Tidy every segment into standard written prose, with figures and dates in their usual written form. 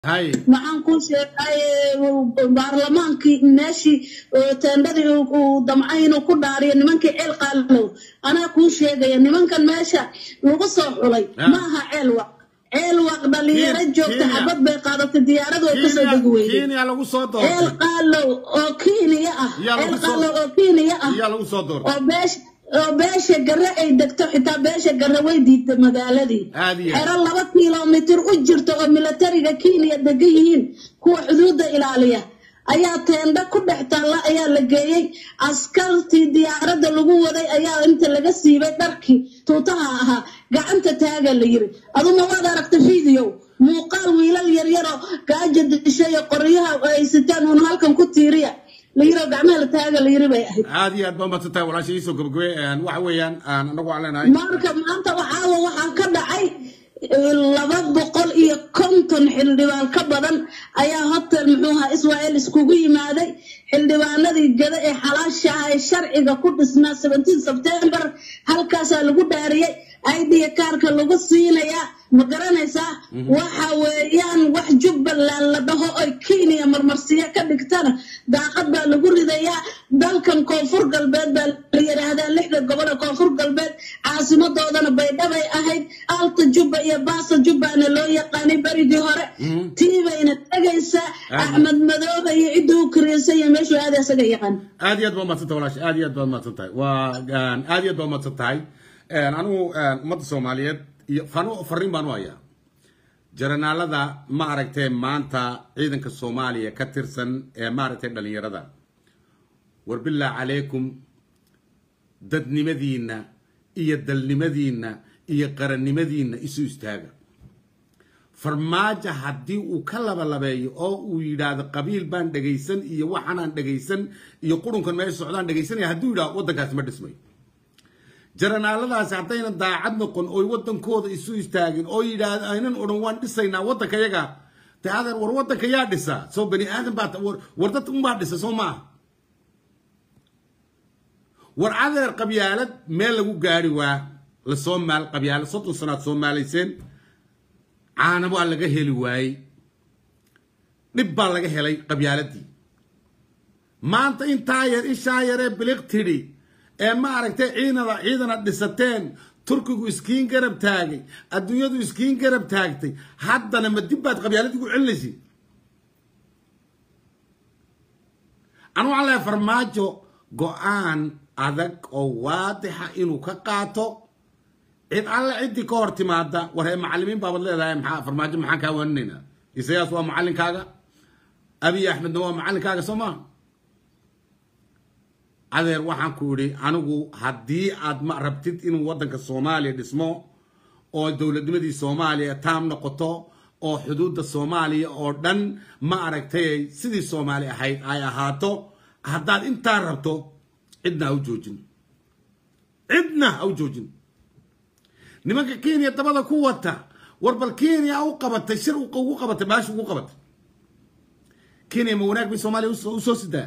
هاي maxaan ku sheegay baarlamaankii meeshii teendadii uu damcay inuu ku dhaariyo nimankii ceel qaalow anaa kuu sheegaya nimankan meesha lagu soo xulay maaha ceel waq dhalinyaro joogta xabad bay qaadatay diyaaradu way kasoo degi weyday Kenya lagu soo doortay ceel qaalow oo Kenya ah ceel qaalow oo Kenya ah yaa lagu soo doortay oo beesha garre ay degto xitaa beesha garre way diiday magaaladii xero 2 kiiloomitir u jirto oo militariga Kenya degan yihiin kuwa xuduudda ilaaliya ayaa teenda ku dhex taala ayaa la geeyay askartii diyaaradda lagu waday ayaa inta laga siibay dharkii tuutaha ahaa gacanta taaga la yiri aduma waad aragtay video muuqaal wiilal yar yar oo gaajo dishay qoryaha ay sitaan oo halkan ku tiiriya ليرو بعمل تاجا ليرو بيأهل. هذه أدبان بتتاي ولا شيء يسوق بقوي وحويان أنا نقول علينا. مارك ما أنت وحاول وحكذا عي لبض قل إيه كنتن حلوان كبرا أيها هات المحوها إسرائيل سكوبي ماذا حلوان الذي جاء حلاش الشرع إذا كنت اسمه 17 سبتمبر هل كاسا لقول داري أيدي كارك لقصينا يا مقرنسا وحويان وحجب لبهو كينيا مرمرسية كدكتنا داقد بالقول إذا يا دالكن كونفور قلبات باللي هذا اللحظة قبل كونفور قلبات عاصمة دودنا بيدبي أهيد ألت جبة يا باص جبة أنا لو يقاني بريدي هراء تيبين التجيسة أحمد مذوبة يعدو كريسية مشو هذا سجيقان هذه أدبان ما تتولاش هذه أدبان ما تتاي وهذه أدبان ما تتاي أنا مد الصوماليات فانو فرين بانوايا جرنا لذا ما عرفتي مانتا عيدن كالصومالية كترسن ما عرفتي دلنيردا وربالله عليكم ددني مدينة إيا دلني مدينة إيا قرني مدينة إسو استاغا فرماجة حدي وكلا بلابي أو ويداد قبيل بان دقيسن إيا وحنان دقيسن إيا قرون كان مايس سعودان دقيسن إيا هدو دا ودكاس مدسمي جرنالadaas hadayna daacad noqon oo wadankooda isu istaagin oo yiraahdo aynan oran waan dhisayna wadanka yaga taadar war wadanka yaa dhisa soo bani aadan baad war dad un baad dhisa soo ma war adeer qabyaalad meel lagu gaari waa la Soomaal qabyaalad 30 sano Soomaaliyeed caana waa laga heli waay dib baa laga helay qabyaaladii maanta inta yar ishaayare biliqtiri ما عرفت عيدنا دستين تركيو إسكين قرب تاجي الدنيا دو إسكين قرب تاجتي حتى لما تبات قبيلة تقول علشي أنا على فرماجو قوان أذك أو واضحة إنه كقاطو عيد على عدي كورتي مادا وهي معلمين باب الله لا فرماجو محاكا وننا يسياس هو معلم كاغا أبي أحمد هو معلم كاغا سما adeer waxaan ku yiri anigu hadii aad ma rabtid in wadanka Soomaaliya dhismo oo dawladnimadii Soomaaliya taam noqoto oo xuduudda Soomaaliya oo dhan ma aragtay sidii Soomaaliya ahayd ay ahaato hadaad inta rabto cidna u joojin nimanka Kenya tabada ku wata warbal Kenya u qabatay shir ugu qabatay baash ugu qabatay Kenya ma wanaag bi Soomaaliya u soo sidaa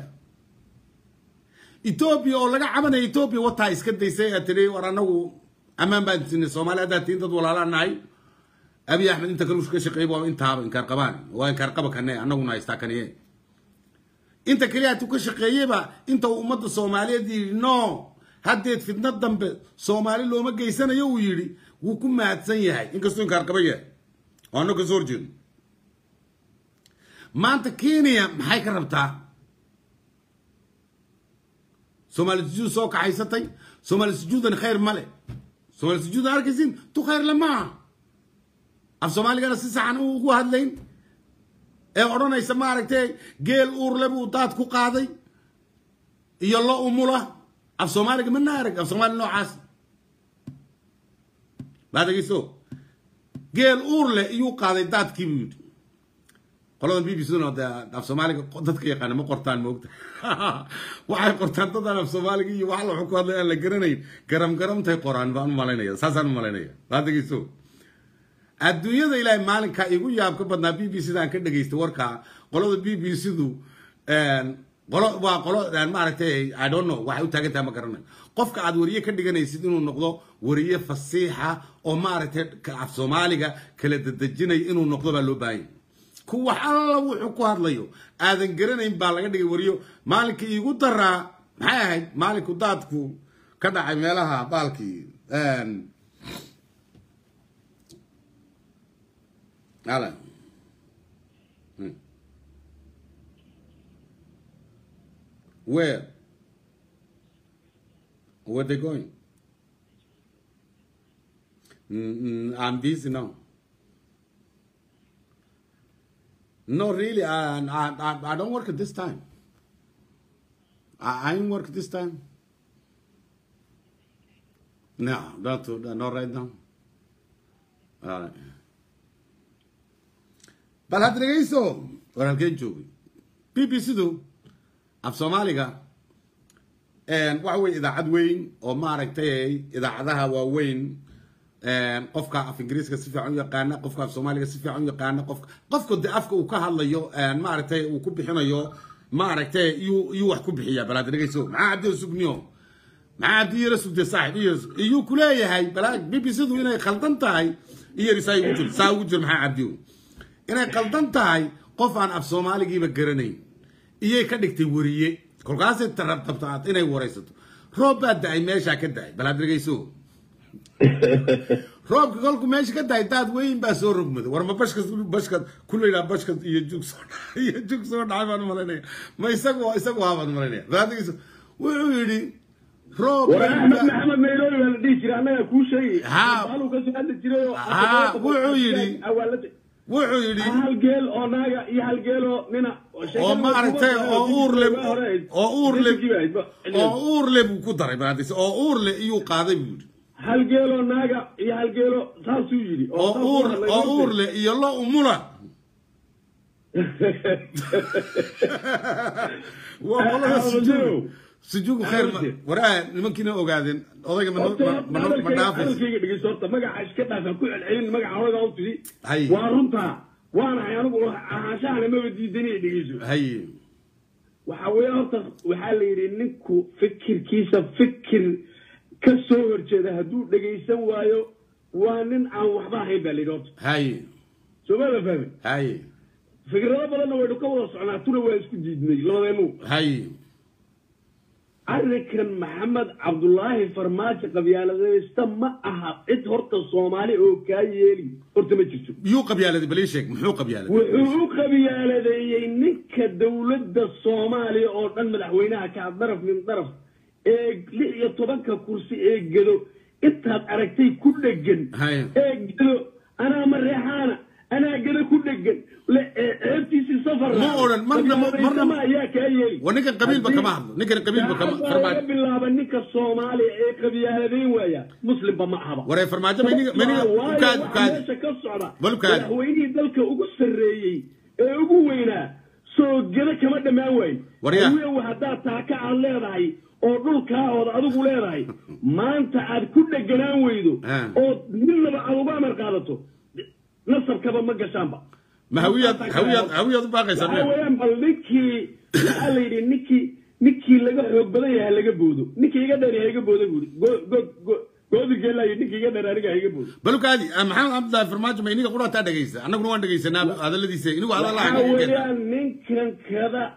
إثيوبيا ولا عمنا إثيوبيا وطا إسكندي سيأتري ورانو أمام بعد سن الصومال هذا تين تدور على ناي أبي أحمد أنت كروش كشقيب وأنت هاب إن كرقبان وإن كرقبك هنا أنا هنا يستكنيه أنت كريات كشقيبة أنت وأمد الصومالية دي نو هديت في الندم بالصومالي لو ما جاي سنة يويري وكم ما هتسيها إنك سون كرقبية وأنا كزورجين ما أنت كينيا محي كربتها سومال السجود سوق عيستي سومال السجود خير ملء سومال السجود أركزين تو خير لما أف سومالي كان سيس عنه هو هذلين أورونا يسمى ركتي جيل أورلبو طات كو قاضي يلا أموله أف سومالي من نارك أف سومالي نوع عاس بعد كيسو جيل أورله يو قاضي طات كيبيد قالوا البي سي ده في سومالي dadka yaqaan ma qortaan moogta waxay qortaan dadana af Soomaaliga iyo wax la xukuumada aan la garanay garam tay qoraan baan malaynaya saasan malaynaya baadigiisu adduunyada ilaahay maalinka igu yaab ka badnaa BBC daan ka dhageystay warka qolada BBC du qolo ma aragtay I don't know waxa uu taagantaa ma garanay qofka aad wariye ka dhiganaysid inuu noqdo wariye fasiixa oo ma aragtay af Soomaaliga kala dadajinay inuu noqdo baa loo baahan kuwa alla wuxuu ku hadlayo aadan garanayn baa laga dhigay wariyo maalinka iigu daraa maxay ahayd maalinku daadku ka dhacay meelaha baalkii Alan where they going? I'm busy now. No, really, I don't work at this time. I ain't work this time. No, not right now. All right. But had the so, or I'll get you. BBC do, of Somaliga, and what way the Adwin or Marakte, the Adaha were Wayne. qofka af ingiriiska si fiican u yaqaan qofka af Soomaaliga si fiican u yaqaan qofka afka uu ka hadlayo ma aragtay uu ku bixinayo ma aragtay yu wax ku bixiya balaad dhageyso maxaa abdi sugniyo maxaa abdi rasugde saaxiib iyo ku leeyahay balaad BBC-du inay khaldan tahay iyo risay ugu jir saa ugu jir maxaa abdi inay khaldan tahay qof aan af Soomaaligiiba garanayn iyo ka dhigtay wariye kolkaas tarabtabtaad inay waraysato roob baa daay meesha ka daay balaad dhageyso roobka kolku meesha ka daay daad weyn baa soo rogmada war ma bashka kulleeyna bashka iyo jug soo dhacay baan malaynayaa ma isagu haabaan malaynayaa baadigiisa wuxuu yidhi roob maxamed meelool la dhigi jiray anaga ku sheegay haluu ka soo hadli jiray wuxuu yidhi hal geel oo naaga iyo hal geel oo nina oo ma aragtay oo uurle buu ku daray baadigiisa oo uurle iyuu qaaday buu yidhi hal geelo naaga iyo hal geelo saasuu yidhi oo uurle iyo lo umula سجوك خير وراء نمكن أوجادين أضيق من نافذ كي دقي صورته مجا عشكتها فكل العين مجا هذا قلتي وارنتها وانا يعني عشان ما بدي دنيا دقيسو هي وحاولت وحالي إنكو فكر كيسة فكر كسور كذا هدول دقيسو وايو وانن عن وحدها هي باليروت هي شو ماذا فهم هي فكرة بدنا ويدك وصلنا ترى ويسكت جدني لا يمو هي أركن محمد عبد الله فرماش قبيلة استمع إنت هرت الصومالي أو كايلي هرت ما تشوف يو قبيلة بليشك محو قبيلة وحو قبيلة ذي إنك دولة الصومالي أو أن مدحوينها كطرف من طرف ليه يطبقها كرسي جدو إنت أركتي كل الجن جدو أنا مريحانة أنا جدو كل الجن ابتسي سفر مرة ما يا كايلي ونك قبيل بكمان نك قبيل بكمان فرماج بالله بنك الصومالي قبيلة ذي ويا مسلم بمعها ورا فرماج مني كاد بلو كاد ويني ذلك أقول سرية أقول وينا سو جدا كمان ما وين وريا وهذا تاكا على راي أو دول كاود أدو لا راي ما أنت عاد كل جنان ويدو أو من أبوبا مرقادته نصب كذا مجسامبا ما هوية باقي سنة هوية مالكي على نيكي لقى بداية لقى بودو نيكي يقدر يهيج بودو قود الجلا نيكي يقدر يهيج بودو بلو كادي محمد عبد الله فرماج ما ينيك قرأت هذا جيسة أنا كنت وانا جيسة هذا الذي سي إنه هذا الله هوية نيكي كذا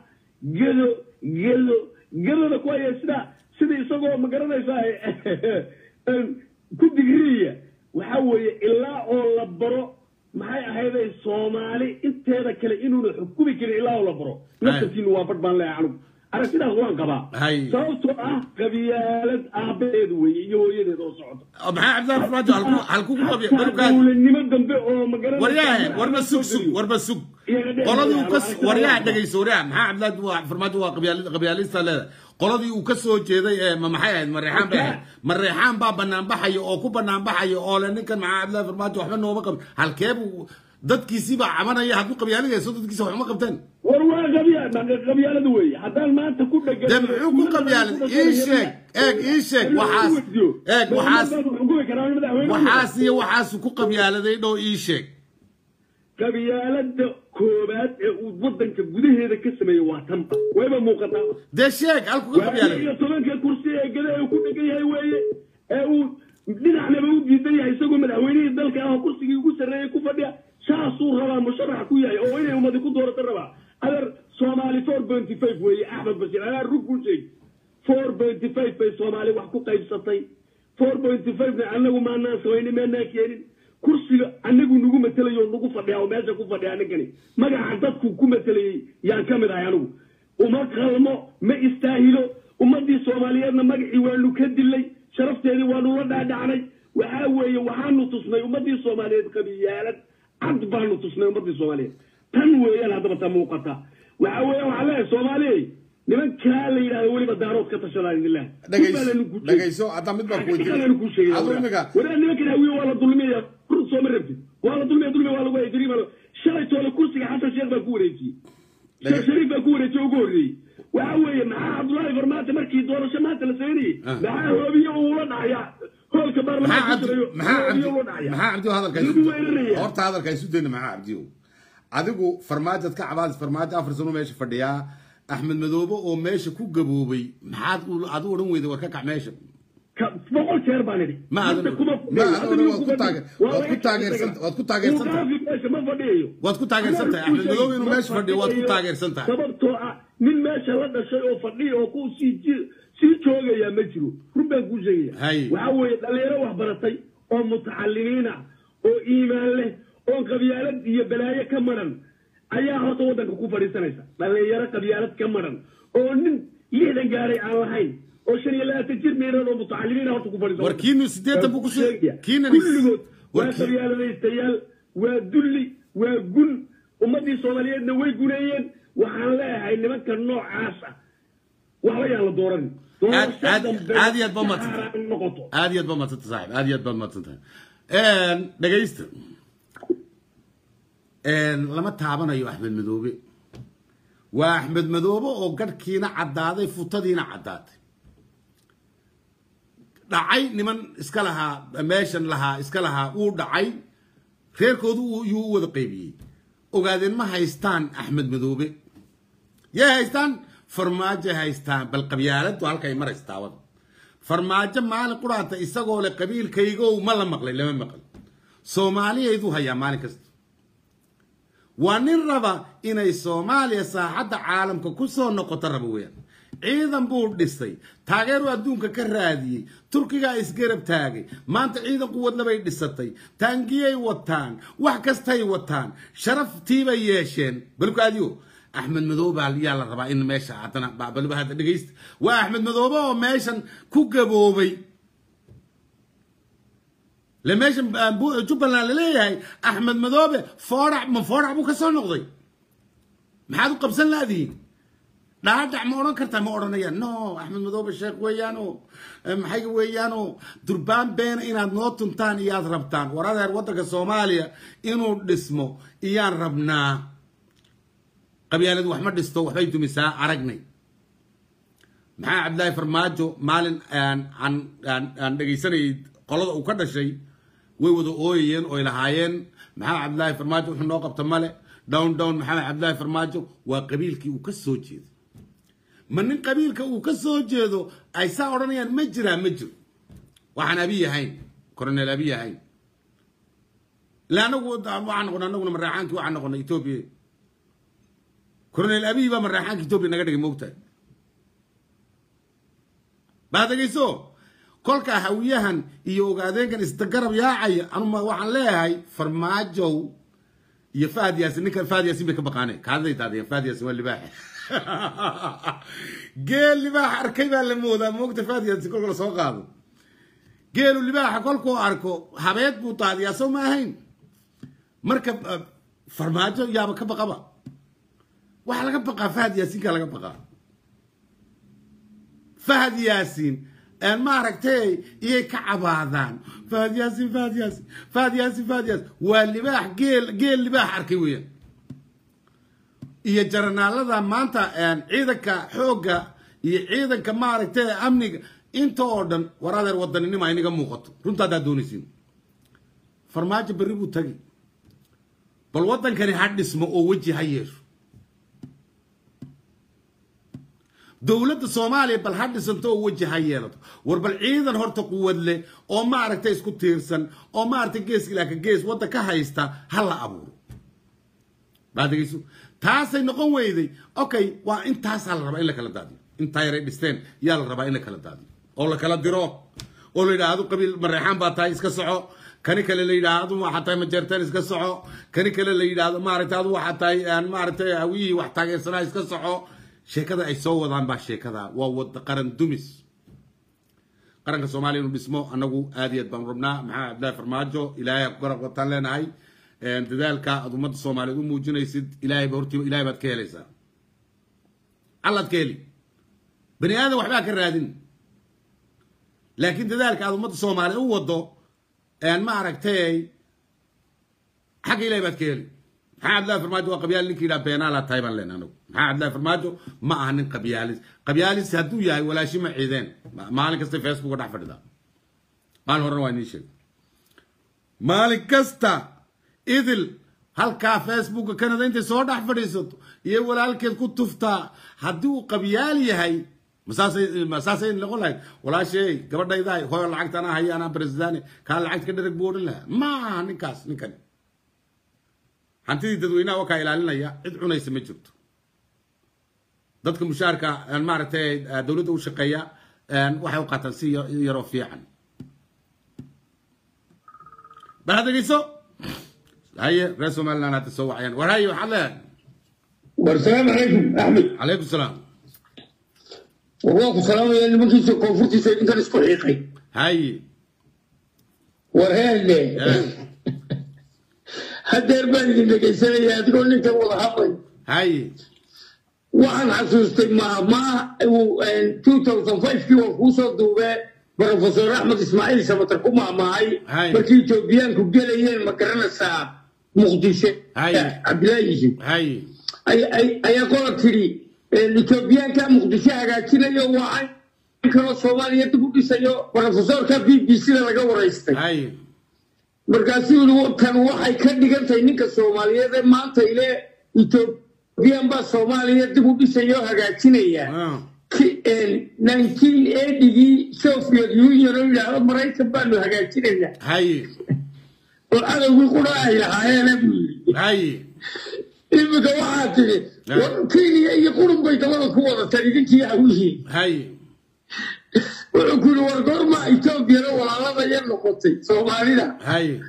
جلو ده كويس ده سيدي يسوق مقرنة يساعي كل دقيقة وحوي إلا أول برو maxay ahayd Soomaali inteeda kale inuu xukumi karo ilaa la baro naftiina waa badbaan leeyahay aragtidaas waan qabaa sababtoo ah qabiyaalad aabeed weey iyo hooyadeed oo socoto maxay Cabdi Farmaajo halku ku qabiyo dawladnimo dambe oo magaran warba sug qoladii uu ka waryaa dhageyso waryaa maxay Cabdi Farmaajo waa qabiyaalista leedahay qoladii uu ka soo jeeday ee maxay ahayd mareexaan baa banaan baxay oo ku banaan baxay oo la ninkan maxay Cabdi Farmaajo waxba nooma qab halkeeb dadkiisii baa cabanaya haduu qabyaaladayso dadkiisa wax ma qabteen war waa qabyaaladu weey hadaan maanta ku dhagan damcu ku qabyaalad ii sheeg waxaas ku qabyaaladay dhoo ii sheeg qabyaalada koobaad ee uu wadanka gudaheeda ka sameeyay waa tanba wayba muuqataa de sheeg halku ku qabyaalad iyo tobanka kursi ee gadaha ku dhagan yahay weeye ee uu dhinacnaba u diidan yahay isagoo madaxweynihii dalka ah kursigii ugu sarreeyay ku fadhiya saasuu rabaa musharax ku yahay oo inay ummadi ku doorato rabaa adeer Soomaali 4.5 weeye Axmed Bashir ayaa rugu sheeg 4.5 bay Soomaali wax ku qaybsatay 4.5 na anagu maana sooyni meena keenin kursiga anagu nagu matalayo nagu fadhiyaa oo meesha ku fadhiyaa anagani magaca dadku ku matalayay yaan kamid ahay anigu uma qalmo ma istaahilo ummadii Soomaaliyeedna magacii waanu ka dilay sharafteedii waanu la dhaadhacnay waxa weeye waxaanu tusnay ummadii Soomaaliyeed qabiyaalad cad baanu tusnay ummadii Soomaaliyeed tan weeyaan hadaba ta muuqata waxa weeye waxa la Soomaaliyeed niman kala la yiraahdo waliba daarood ka tashadaan ilaa dhageyso hadda mid baan ku weydiiyay wala nimanka hawiyo wala dulmiya soo ma rabtid wala dulmiya wala way jiriima shalay toole kursiga Xasan Sheekh baa ku wareejiyay Shariif baa ku wareejiyay ugu horreeyay waxa weeye maxaa Abdullaahi Farmaajo markii doorasho maanta la sameeyay maxaa hoobiyo uu la dhacaya holka baarlamaanka maxaa abdi hadalka isu deena maxaa abdiyo adigu Farmaajo ka cabaad Farmaajo afar sano meesha fadhiya Axmed Madoobe oo meesha ku gaboobay maxaad adu oran weyday war ka kac meesha boqol jeer baan idhi ma ku taageersantahay Axmed Madoobe inuu meesha fadhiyo waad ku taageersantahay sababtoo ah nin meesha la dhashay oo fadhiyo oo ku sii joogaya ma jiro rubban ku sheegaya waxa weeye dhalinyaro wax baratay oo mutacallimiina oo iimaan leh oo qabyaalad iyo balaayo ka maran ayaa horta wadanka ku fadhiisanaysa dhalinyaro qabyaalad ka maran oo nin 60 gaaray aan lahayn oo 25 jir meerado mutacallimiina horta ku fadhiisanaysa warkiinu 80 buu ku sheegay kiina waa qabyaaladaystayaal waa dulli waa gun ummadii Soomaaliyeedna way guneeyeen waxaan leeyahay nimanka noocaas ah waxa yaan la dooran عاديات بمت عاديات بمت صاحب عاديات بمت dhageysta lama taabanayo Axmed Madoobe waa Axmed Madoobe oo garkiina cadaaday futadiina cadaaday dhacay niman iska laha meeshan laha iska laha uu dhacay reerkoodu uu wada qaybiyay ogaadeen ma haystaan Axmed Madoobe yaa haystaan Farmaajo haystaan bal qabyaaladu halkay mareystaa wada Farmaajo maalin quraanta isagoo le qabiilkayga ma la maqlay lama maqal Soomaaliyeedu haya maalin kasta waa nin raba inay Soomaaliya saaxadda caalamka ku soo noqoto raba weeyaan ciidan buu dhisay taageero adduunka ka raadiyay Turkiga isgarab taagay maanta ciidan quwad labay dhisatay taangiyay wataan wax kastay wataan sharaftii bay yeesheen balku adiyo Axmed Madoobe yaa la rabaa in meesha hadana balba hada dhageyst waa Axmed Madoobe oo meeshan ku gaboobay لماشن جبنا لليه أحمد مذوبة فورع بو كسر نقضي ما حد قبسن لهذه لا دع مورن كرتا مورن يا نو أحمد مذوبة الشيخ ويانو محي ويانو دربان بين إن نوتن تاني يا ربطان ورا وطك الصومالية إنه اسمه إيان ربنا قبيلة أحمد دستو وحيد مساء عرقني مع عبد الله فرماجو مالن عن دقيسني قلده وكذا شيء ويودو أوين أو لهاين محمد عبد الله فرماجو إحنا نوقف تماله داون محمد عبد الله فرماجو وقبيلك وكسوجيد من قبيلك وكسوجيدو أي ساورني مجرى وعن أبيه هين كورنيل أبيه هين لا نقول نقول من راحانك وعن نقول إثيوبيا كورنيل أبيه من راحانك إثيوبيا نقدر موقته بعد كيسو كلك هويهن يوجدين كان استقرب يا عي أنا وعن لهاي فرماجو يفاد ياسين نك فاد ياسين بكبقانة هذا يتعدي فاد ياسين اللي باح قال اللي باح أركيب على الموضة موقت فاد ياسين كل سوق هذا قالوا اللي باح كلكو أركو حبيت بوطاد ياسو ما هين مركب فرماجو يا بكبقبا وحلا كبقى فاد ياسين كلا كبقى فهد ياسين ما ركتي يكعبادان فهد ياسين واللي باح قيل اللي باح أركوية يجرنا لذا ما أنت عيدك حوجة عيدك ما ركتي أمني أنت أردن ورا الوطن إني ما ينقم مخط رنت هذا دونيسين فرماج بريبو تجي بالوطن كان يحد اسمه وجه هيش دولة الصومالية بالحد سنتو وجه هيالت وربالعيدن هرتو قوة لي او ما عرفتي اسكو تيرسن او ما عرفتي جيس لك جيس ودا كهايستا هلا أبورو بعد يسو تاسي نقوم ويدي أوكي وإنت تاس على الربع إلا كلا دادي إنت تايري دستين يا الربع إلا كلا دادي أولا كلا ديرو أولا إذا هذا قبيل مريحان باتاي إسكسعو كان كلا اللي إذا هذا وحتى مجرتين إسكسعو كان كلا اللي إذا هذا ما عرفت هذا وحتى يعني ما عرفت هوي وحتى سنا إسكسعو شيء كذا يسوى ذا باش شيء كذا وود قرن دمس قرن الصومالي بسمه أنه آدية بمربنا مع عبد الله فرماجو إلهي قرب قطان لنا هاي أنت ذلك أضمت الصومالي موجودة يسد إلهي بورتي إلهي بتكيلي سا الله تكيلي بني آدم وحبا كرادين لكن ذلك أضمت الصومالي هو وضو أن ما عرفتي حق إلهي بتكيلي عبد الله فرماجو قبيال لك إلى بينا لا تايبان لنا نو عبد الله فرماجو ما أهنن قبياليس هدو ياي ولا شيء معيدين مالك استي فيسبوك ودح فردا قال هو رواني شيء مالك كستا إذل هل كا فيسبوك كان انت صور دح فريسط يقول هل كنت تفتا هدو قبيالي هاي مساسين اللي قول هاي ولا شيء قبل داي هو العقد أنا هاي أنا برزداني كان العقد كده ركبور لها ما نكاس نكني هانتي تدوينا وكا إلى لنا يا ادعونا يسمي جبت ضدك مشاركة المعرتي دولته وشقية waxay u qaataan si yaro fiican بعد قيسو هاي رسم لنا نتسوى عيان وهاي وحلا والسلام عليكم أحمد. عليكم السلام. وواقف سلام يا اللي ممكن تكون فرتي سيد أنت نسكو حقيقي. هاي. ورهالي. هذا يربان اللي كيسنا يا تقول لك والله حقي. هاي. وأنا حسوستي ما 2005 كي وفوسو دوبة بروفيسور أحمد إسماعيل سبتركم معي. بركي توبيان كوجليين مكرنا ساعة مقدسة. هاي. عبد الله يجي. هاي. أي أقول تري الإثيوبيان كان مقدسة هكذا يوم واحد كانوا الصومالية تقول سيو بروفيسور كان BBC لقى ورئيسته. هاي. بركاسي كان واحد كان يقول تينيك الصومالية ده ما تيله إثيوبيان بس الصومالية تقول سيو هكذا يا. 1980 سوفيت يونيون يا مريت بانو هكذا يا. هاي. وأنا أقول هاي هاي نبي. هاي. إذا واحد كيني يقولون بيتوالى كورة تريدك يا وجهي. هاي. ويقولوا ورقور ما إثيوبيا ولا هذا ينقطي صومالينا. هاي.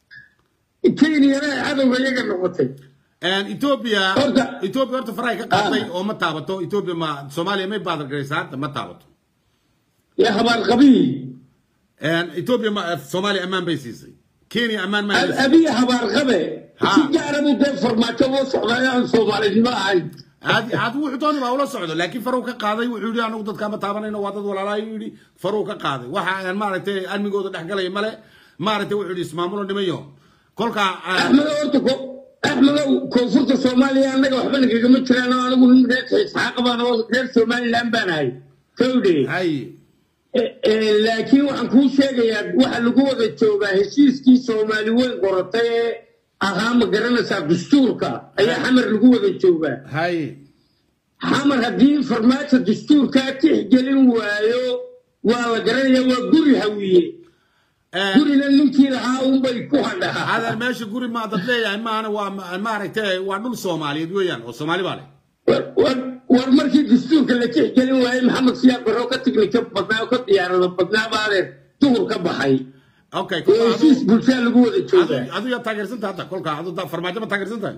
كيني أنا هذا ويجي نقطي. إثيوبيا أنت فرايك قاطي أو ما تابتو إثيوبيا ما صوماليا ما يبادر كريسات ما تابتو. يا خبر قبيل. إثيوبيا ما صوماليا أمان بيسيسي. كينيا أمان ما يسيسي. أبي خبر قبيل. تجارب دفر ما تبغى صعداء صومالي ما عاد. هذا وحدوني ما ولا صعدوا لكن فروك قاضي وحولي أنا وضد كام تابنين وضد ولا لا يولي فروك قاضي واحد ما رتي أنا ميقول ده حقله ملأ ما رتي وحولي اسمه مولو دميهم كل كا أحمد كونفورت الصومالي أنا وحبنا كم ترى أنا أقول ده حقا أنا غير صومالي لام بناي كودي هاي لكن وعنكون شيء يا واحد لقوة التوبة هسيس كي صومالي وين قرطة أهم قرنا ساب دستورك أي حمر لقوة التوبة هاي حمر هدين فرمات الدستور كاتح جلين وايو وقرنا وقري هوية قري لنمتي لها ومبيكوها لها هذا الماشي قري ما ضدلي يعني ما أنا وما رأيته وعنون صومالي دويان والصومالي بالي ورمركي الدستور كله تحجلين وايو محمد سياق بروكة تكنيك بدنا وكت يعني بدنا بعد تور كبحي اوكي هذا يا تاجر سنت هذا كل كا هذا فرماجه ما تاجر سنت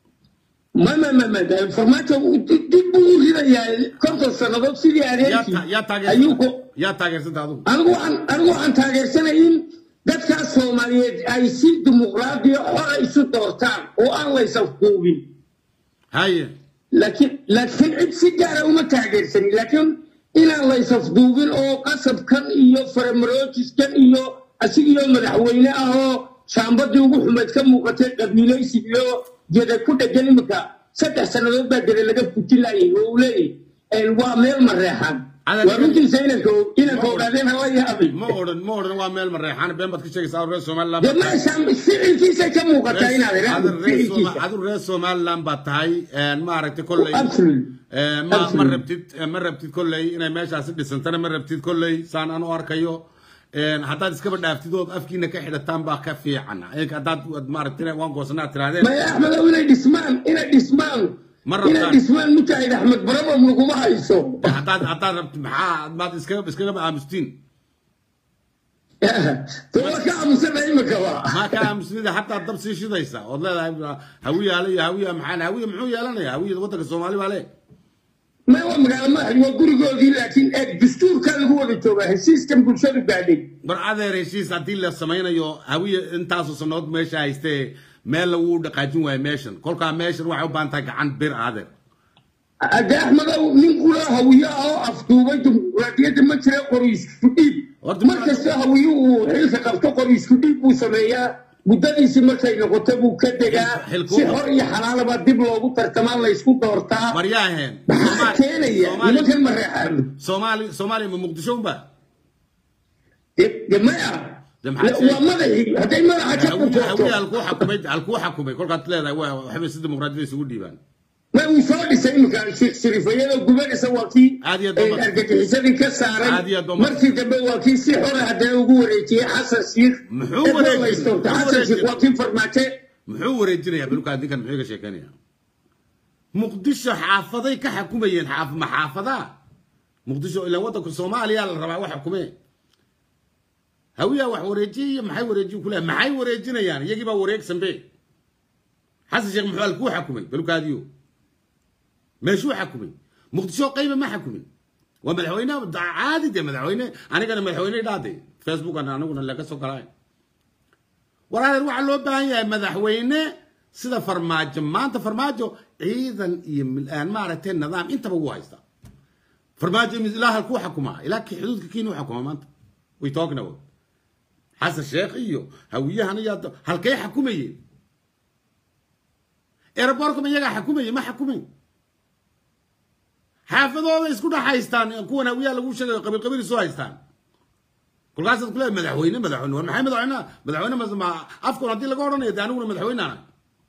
ما ده فرماجه دي بوغيدا يا كنت سنه سيدي اريتي يا تاجر يا تاجر سنت هذا انا تاجر سنين dadka Soomaaliyeed ay si dimuqraadi ah ay isu doortaan oo aan la isafkoobin haye laakiin cid si gaar ah uma taageersan laakiin inaan la isafduubin oo qasabkan iyo farmaroojiskan iyo asigiyo madaxweyne ah oo shaambadii ugu xumeed ka muuqatay qabiilaysigiyo jeda ku dhagan imika 3 sanadood baa jira laga futilayay oo leeyahay waa meel mareexan waruntii saynankoo ogaadeen hala yaabay ma oran waa meel mareexan been bad ka sheegaysaa reer Soomaaliland ma ficilkiisa ka muuqatay inaad reer Soomaaliland baa tahay ma aragtay kolley ma rabtid kolley inay meeshaas dhisantana ma rabtid kolley saan aan u arkayo haddaad iskaba dhaaftid afkiina ka xidhataan baa ka fiican haddaad maaragtay waan goosanaa tirahdeen ما أحمد أو إلى دسمان مجاهد أحمد بربو منكم هايسو haddaad rabti maxaa maad iskaga aamustiin هو كامل سنة مكوا ما ka aamusnida hataa dab sii shidaysa oo leedahay hawiya ale hawiya maxaan hawiya muxuu yeelanaya hawiyada waddanka Soomaali baa le ما هو مقال ما هو قرقودي لكن الدستور كان هو اللي توبه السيستم كل شيء بعدين bar adeer heshiis haddii la samaynayo hawiya intaasoo sanood meesha haystee meel lagu dhaqaajin waayo meeshan kolkaa meeshan waxay u baahan tahay gacan bir adeer أدي أحمد أو نقوله هوية أو أفتوبة ديمقراطية ما ترى قريش كديب مركز هوية حيث قبض قريش كديب وسمية مدرس مركز نقطبو كدجا سحرية حلال بديب لو ترتمان لا يسكت ورتا maryaaheen Soomaali ma Muqdisho ba جماعة وماذا هذا ما hawiya halkuu xakumay kolkaad leedahay waxay si dimuqraadiyada isugu dhiibaan ما وصل سيم كان شيخ شريفية لو قبل سواكي أرجع حسابي كسارة مرتي دبي واكي سحر هذا وقوريتي حسن شيخ حسن شيخ واكي فرماته محور الجري بلوك هذه كان محيق شيكانيا مقدشة حافظي كحكوميين محافظة مقدشة إلا وطنك الصومالي يلا الربع وحكومي هوية وحوريجي محي وريجي كلها محي وريجينا يعني يجي بوريك سنبي حسن شيخ محوال كو حكومي بلوك هذه ما شو حكومي مقدشو قيمة ما حكومي ومدحوينه عادي دي مدحوينه أنا كان مدحوينه دادي فيسبوك أنا قلنا لك سكراي ورانا نروح على الوباية مدحوينه سيدا فرماجو ما أنت فرماجو إذا الآن ما عرفتين نظام أنت بوايستا فرماجو من إله الكو حكومة إله حدود كينو حكومة ما أنت ويتوقنا حسن الشيخ إيو هوية هنيا هالكي حكومية إيربوركم يجا حكومية ما حكومية حافظوا يسكتوا حايستان يكون هوية لو شيء قبيل سو حايستان كل قاصد كله مدحوينه ما مدحوينه ما أفكر هذي لقورنا يدانون مدحوينه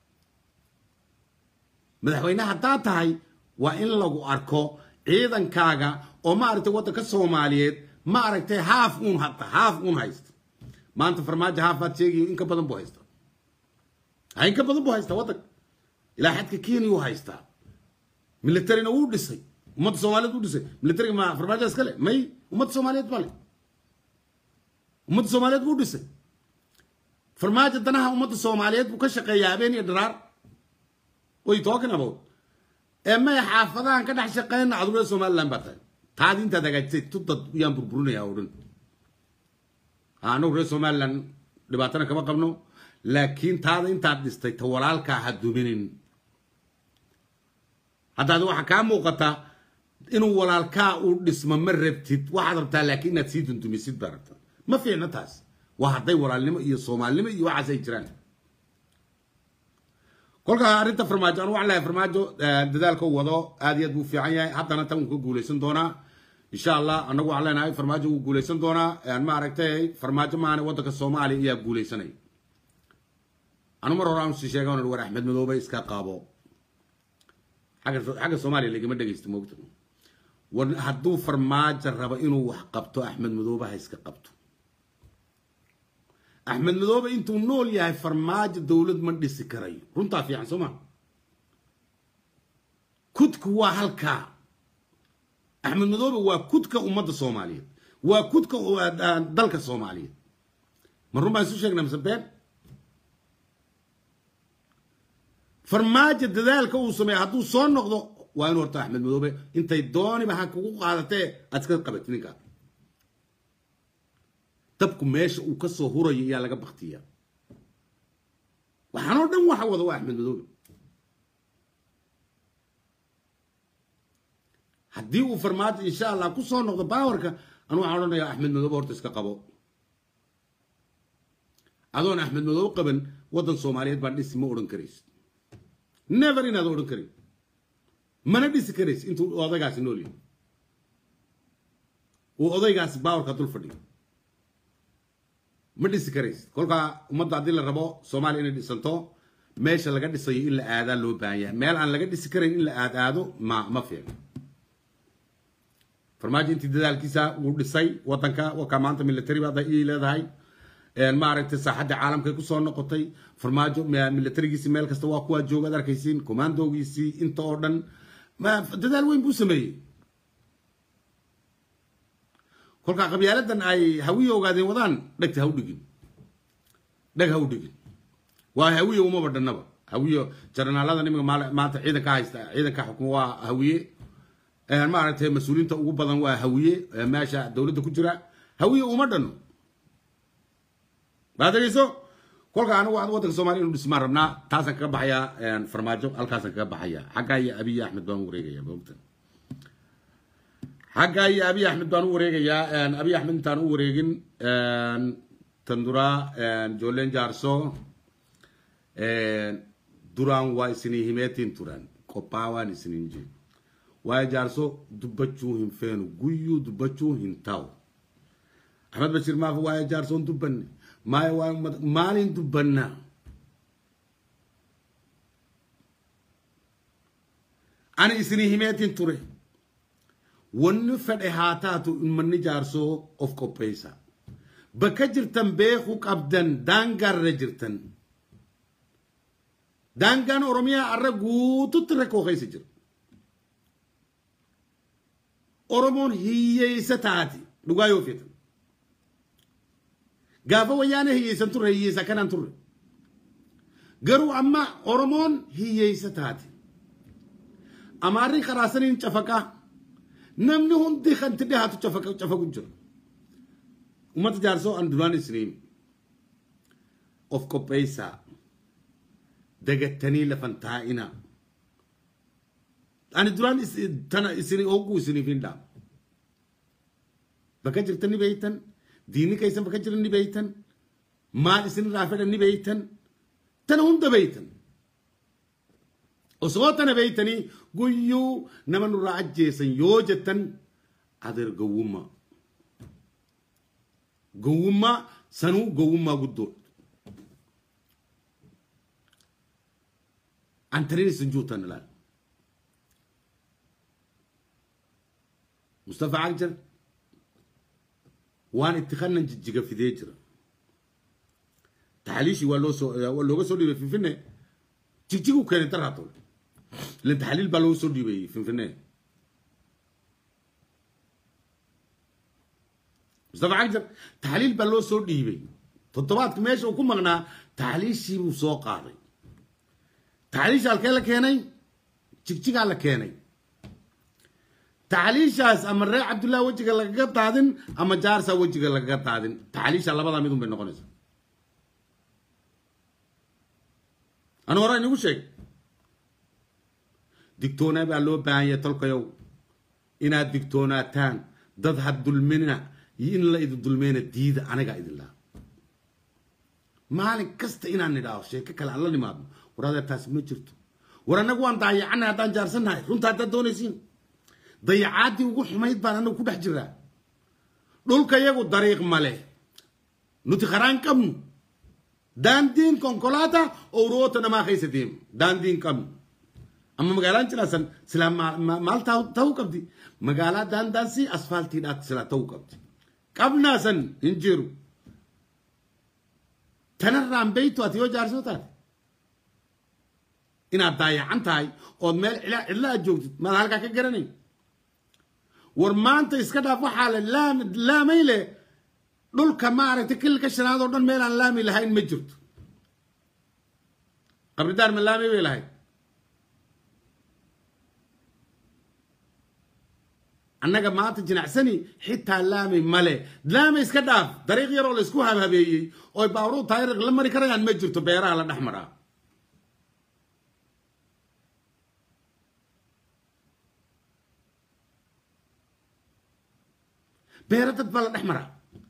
مدحوينه حتى تاي وإن لو أركو إذا كاجا وما أردت وقت كسوماليات ما أردت هاف هايست ما أنت فرماج هاف تيجي إنك بدن بوهايست هاي إنك بدن بوهايست وقتك إلى حد كيني وهايستا ملتري نقول لسه ومد الصوماليات تقول لسه ملتري ما فرماج أسكله ما ومد الصوماليات بالي ومد الصوماليات تقول لسه فرماج تناها ومد الصوماليات وكشق يابين يدرار ويتوقنا بو أما يحافظان كده شقين عدول الصومال لين بطل تادين تدقى تطط يام بربروني أورن أنا أقول الصومال لين دبعتنا كم قبله لكن تادين تادست تولال كهدو منين هذا هو حكام وقتا إنه ولال كاود اسم مربتت واحد ربطها لكن نتسيد أنتم يسيد بربطها ما في نتاس واحد ضي ولال لما يصومال لما يوعى زي جيران كل أنت فرماجو أنا وعلى فرماجو دذلك وضو هذه يدو في عيا حتى أنا تمكن قوليسن دونا إن شاء الله أنا وعلى ناي فرماجو قوليسن دونا يعني ما عرفتي فرماجو ما أنا وضك الصومالي يا قوليسني أنا مرة رأون سيشيغا ونور أحمد مدوبة إسكا قابو حاجة الصومالي اللي جمد دقيست موقته وهدو فرماج الربا إنه وحقبته أحمد مدوبة إسكا قبته أحمد مدوبة أنتم نول يا فرماج دولة من السكري رنتا في عن سما كتك وهالكا أحمد مدوبة وكتك أمد الصومالية وكتك دلك الصومالية من ربما يسوشيكنا مسبين فرماج ذلك وسمي هدو صون نقضو وين ورتا أحمد مدوبة أنت يدوني بحكوكو قادتي أتكلم قبت منك تبكو ماشي وكسو هوري يا لقى بختيا وحنور دم وحوض واحد من دول هديو فرمات ان شاء الله كسو نقض باورك انا وحنور يا احمد مدوب ورتسكا قبو اظن احمد مدوب قبل ودن صوماليات بعد اسمه اورن كريس نيفر ان اورن كريس ما نديس كريس انتو اودغاس نولي واودغاس باورك دول فدي ما ديس كريس كلها ومضى عدل الربو سومالي إن ديسنتو ماشي لقى ديسي إلا آذان لو بايا مال عن لقى ديس كرين إلا آذانه ما في farmaajo intii dadaalkiisa uu dhisay wadanka waa maanta military baa leedahay ما عرفت صحة عالم كي كسر نقطي فرماجو ميلتري جيسي مال كستوا قوة جوجا دار كيسين كوماندو جيسي انت أردن ما تدال وين بوسمي كل كقبيلة دن أي هوية وقاعدين وضان دك هودجين دك هودجين وهوية وما بدنا نبا هوية جرنا لا دني ما تعيد كايست عيد كحكومة هوية ما عرفت مسؤولين تقول بدن وهوية ماشى دولة كجرا هوية وما بدنا هذا يسوع كل كانوا واحد وقت الصومالي نسمع ربنا تاسك كبحيا فرماجو الكاسك كبحيا حقاي أبي أحمد بن وريجيا بوقتها حقاي أبي أحمد بن وريجيا أبي أحمد تان وريجين تندرا جولين جارسو دوران وايسني همتين توران كوباوا نسنينجي واي جارسو دبتشوهم فين جويو دبتشوهم تاو أحمد بشير ما هو واي جارسو دبني ما هو مالين دبنا أنا إسني همتين توري ونفد هاتاتو من نجارسو أوف كوبيسا بكجرتن بيخوك أبدن دانغار رجرتن دانغان أوروميا أرغو تتركو خيسجر أورومون هي ستاتي لغايو فيتن قافوا ويانا هي سنتر هي سكن انتر قروا أما أورومون هي ستاتي أماري خراسنين شفكا نمنهم دخن تدهاتو شفكا جر وما تجارسو عن دولان سنين of كوبيسا دقتني لفنتائنا أنا دولان تنا سنين أوكو سنين فين دام بكجر تني بيتن ديني كيسن بكجر ني بيتن مال سنين رافع ني بيتن تنهم ده بيتن وصوتنا بيتني قيو نمن راجع سنيوجتن أدر قوما سنو قوما قدور أنترين سنجوتنا الآن مصطفى عجل وان اتخلنا نجيجا في ديجرا تحليشي ولو قصولي في فنه تيجيكو كان تراتول لان تحليل بالو سودي بي في فنه مصطفى عجل تحليل بالو سودي بي تطبات ماشي وكم مغنا تحليشي وسوق قاضي تحليش على كلا كيني تيجيك على كيني تعليشاس أما الرئي عبد الله وجهك لك قطعدن أما جارسا وجهك لك قطعدن تعليش الله بضع ميدون بالنقونيس أنا وراي نقول شيء دكتونا بقالو بان يتلقى يو إنا دكتونا تان ضد حد المنع ين الله إذا الظلمين الديد أنا قاعد الله مالك كست إنا نداو شيء كلا الله نمام ورا تاسمي جرتو ورا نقوان ضايع عنا هتان جارسن هاي رنت هتا دونيسين ضيعاتي وقول حمايد بان أنا كده حجرة دول كياكو طريق ماله نتخران كم دان دين كونكولاتا أو روتنا ما خيس ديم دان دين كم أما مقالان جلاسن سلام مال تاو كبدي مقالات دان سي أسفالتي دات سلا تاو كبدي قبل ناسن انجيرو تنرام بيتو أتيو جارسو تات إنا ضايع انتاي أو مال إلا جوجت مال هالكا كجراني ورمانت إسكدا فحال لا ميله دول كمارة تكل كشراد ودون ميلان لا ميله هاي مجرد قبل دار من لا ميله هاي أنا ما تجنع سني حتى لامي ماله لامي إسكدا طريق يرول إسكوها بهبي أو يبارو طاير لما يكرهن مجرد بيرا على الأحمر بيرت البلد أحمر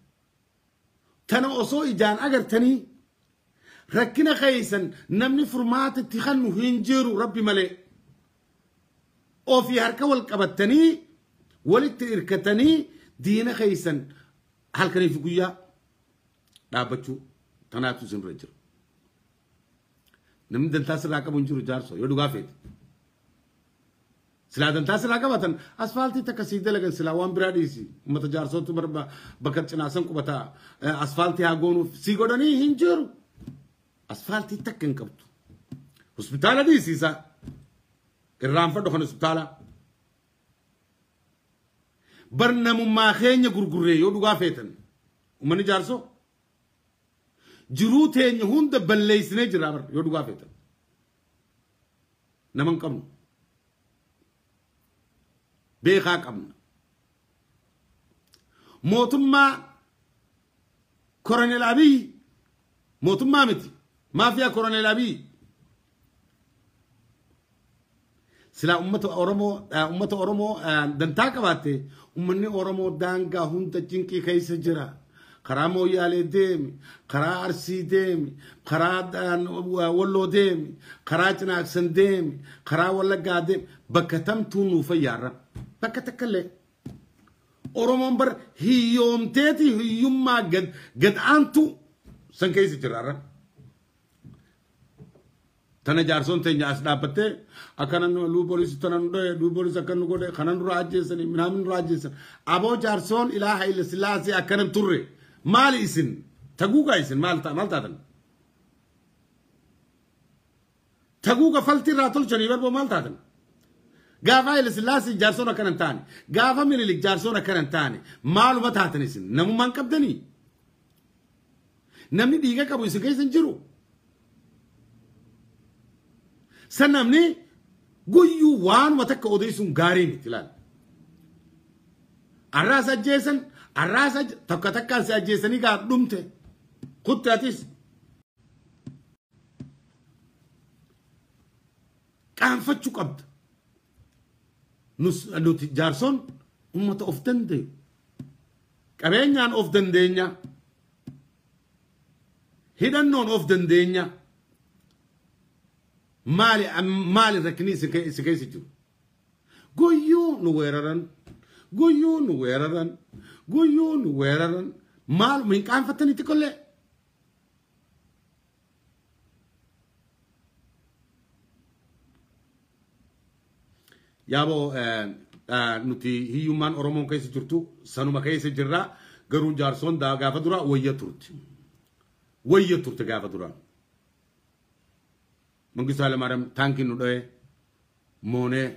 تنا أصوي جان أجر تاني ركنا خيسن نمني فرمات اتخانو هنجرو ربي ملئ أو في هركول كبتني ولت إركتني دينا خيسن هل كان يفقيا لا بتشو تناتو زين رجل نمدن تاسر راكب انجرو جارسو يدو غافيت سلا دنتا سلا كبتن أسفلتي تكسيد لكن سلا وان براديسي متجار صوت بر بكت ناسن كبتا أسفلتي هاجونو سيجودني هنجر أسفلتي تكن كبتو هسبتالا دي سيسا الرام فدخن هسبتالا برنامج ما خيني غرغرة يودوغا فيتن ومن جارسو جروت هي نهون دبلليس نجرابر يودوغا فيتن نمن كم بيخا كم موتما كورونيل أبي موتما متي ما فيها كورونيل أبي سلا أمة أورمو دنتاك باتي أمني أورمو دانغا هونتا جنكي كيس جرا خرامو يالي ديمي خرا أرسي ديمي خرا ولو ديمي خرا جناكسن ديمي خرا ولقا ديمي بكتم تونو فيارا بكتكالي أورمو بر هيوم تيتي هيوم ما قد أنتو سن كيس جرا تنا جارسون تنجا أسدا بته أكانن لو بوليس تنان ده لو بوليس أكانن كده خنان راجي سني منامن راجي سن أبو جارسون إله إلا سلاسي أكانن توري مال إسن تجوجا إسن مال تادن تجوجا فلتي راتول شنيبر بو مال تادن غافا إلا سلاسي جارسون أكانن تاني غافا ميلك جارسون أكانن تاني مال بتاعتني سن نمو مان كبدني نمني ديجا كابو يسكاي سنجرو سنمني قيو وان وتك أوديسون غارين تلال الراس الجيسن الراس تك الجيسني قاعد دمته خد تاتيس كان فتشو قبض نس نوت جارسون أمة أفتن دي كبين يان أفتن دينيا هيدن نون أفتن دينيا مالي ركني سكاي سجو غيو نويررن مال من كان فتني تكله يابو نتي هيومان أورمون كيس جرتو سانو ما كيس جرا غرون جارسون دا غافدورا ويتورت غافدورا ممكن سؤال مرام تانكي نودة مونة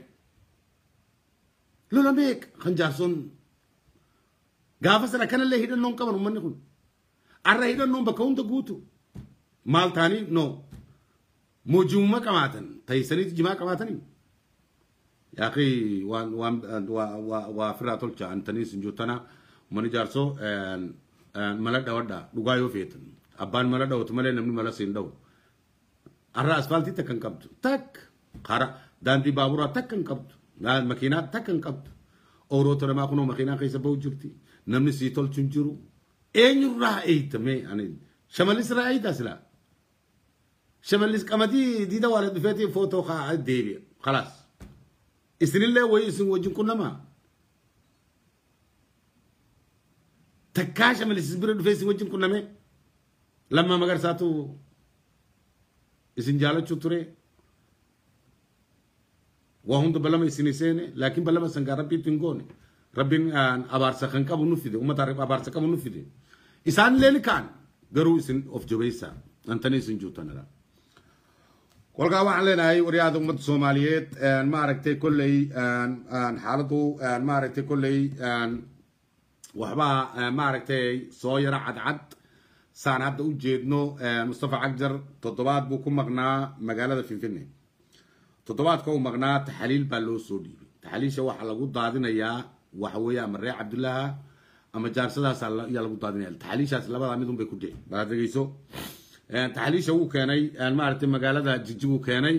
لولا بيك خنجارسون غافس أنا كان اللي هيدا نون كمان ومن يكون أرى هيدا نون بكون تقوتو مال ثاني نو موجومة كماتن تيسني تجمع كماتني يا أخي وفراتول كان تاني سنجوتنا من جارسو ملك داودا لقايو فيتن أبان ملك داوت ملك نمني ملك سينداو الرأس أسفلتي تكن كبت تك خارا داندي بابورا تكن كبت ماكينات تكن كبت أوروتنا ما كنا ماكينات كيس بوجرتي نمني سيتول تنجرو أين رأيت مي يعني شماليس رأيت أسلا شماليس كمدي دي دوالد فاتي فوتو خا ديبي خلاص إسن الله ويسن وجن كنا ما تكاش شماليس برد فيسن وجن كنا مي لما مگر ساتو إسن جالو تشتري وهم تبلما إسنيسينه لكن بلما سنجار ربي تنقوني ربين أبارسا خنكا بنوفيده وما تعرف أبارسا كبنوفيده إسان لين كان قرو إسن أوف جويسا أنتني إسن جوتنا لا كل قاوة علينا هاي ورياض أمة الصوماليات ما ركتي كلي حالته ما ركتي كلي وحبا ما ركتي صايرة عد سان هذا وجدنا مصطفى عجر تطبات بكم مغنى مقالة فين تطبات كوم مغنى تحليل بالو سودي تحليل شو على قد ضادنا يا وحويا مري عبد الله أما جارسدا سال يلا قد ضادنا تحليل شاس لا بعد ميدون بكودي بعد جيسو تحليل شو كاني ما أعرف مقالة ده جيجو كاني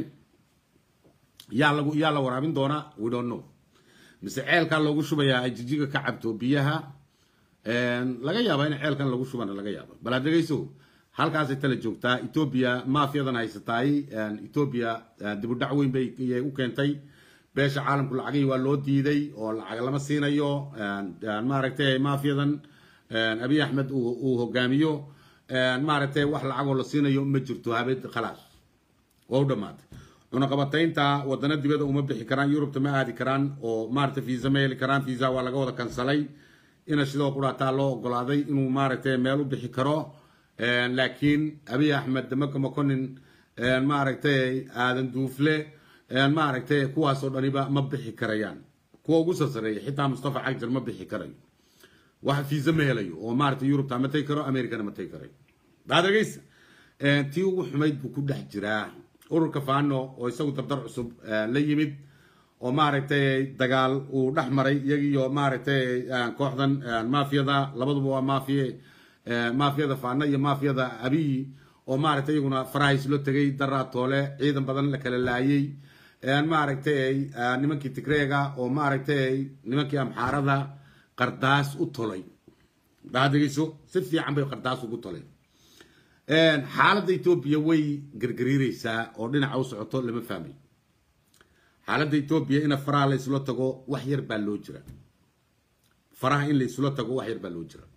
يلا ورابين دونا we don't know بس عيل كان لو شو بيا جيجو كعبته بيها laga yaabo in ceelkan lagu shubana laga yaabo bal adagayso halkaas ay tala joogtaa Ethiopia maafiyadan haysatay Ethiopia dib u dhac weyn bay u keentay beesha caalamku lacagay waa loo diiday oo lacag lama siinayo ma aragtay maafiyadan Abiy Ahmed uu hogaamiyo ma aragtay wax lacag oo la siinayo ma jirto habad khalaas oo dhamaatay cunaqabataynta wadana dibadda uma bixi karaan yurubta ma aadi karaan oo maaragtay fiisa ma heli karaan fiisa waa laga wada kansalay ina sidoo quraataa loo ogolaaday inuu maaragtay meel u bixi karo laakiin abiy axmed damaka makonin maaragtay aadan duufle maaragtay kuwaasoo dhaniba ma bixi karayaan kuwa ugu sasareeya xitaa mustafa cagjar ma bixi karayo wax fiisa ma helayo oo maaragtay yurubta ma tagi karo amerikana ma tagi karayo daadagaysa tii ugu xumayd buu ku dhex jiraa ururka faano oo isagu dardar cusub la yimid oo maaragtay dagaal uu dhex maray iyagiyo maaragtay kooxdan maafiyada labaduba waa maafiyada faano iyo maafiyada abiy oo maaragtay iyaguna farahays loo tegay daraa toole ciidan badan la kala laayay maaragtay nimankii tigreega oo maaragtay nimankii amxaarada qardaas u tolay daadagayso si fiican bay qardaas ugu tolay xaaladda Ethiopia way gargariiraysaa oo dhinaca u socoto lama fahmay xaaladda Ethiopia in faraha la isla tago wax yar baa loo jira faraha in la isla tago wax yar baa loo jira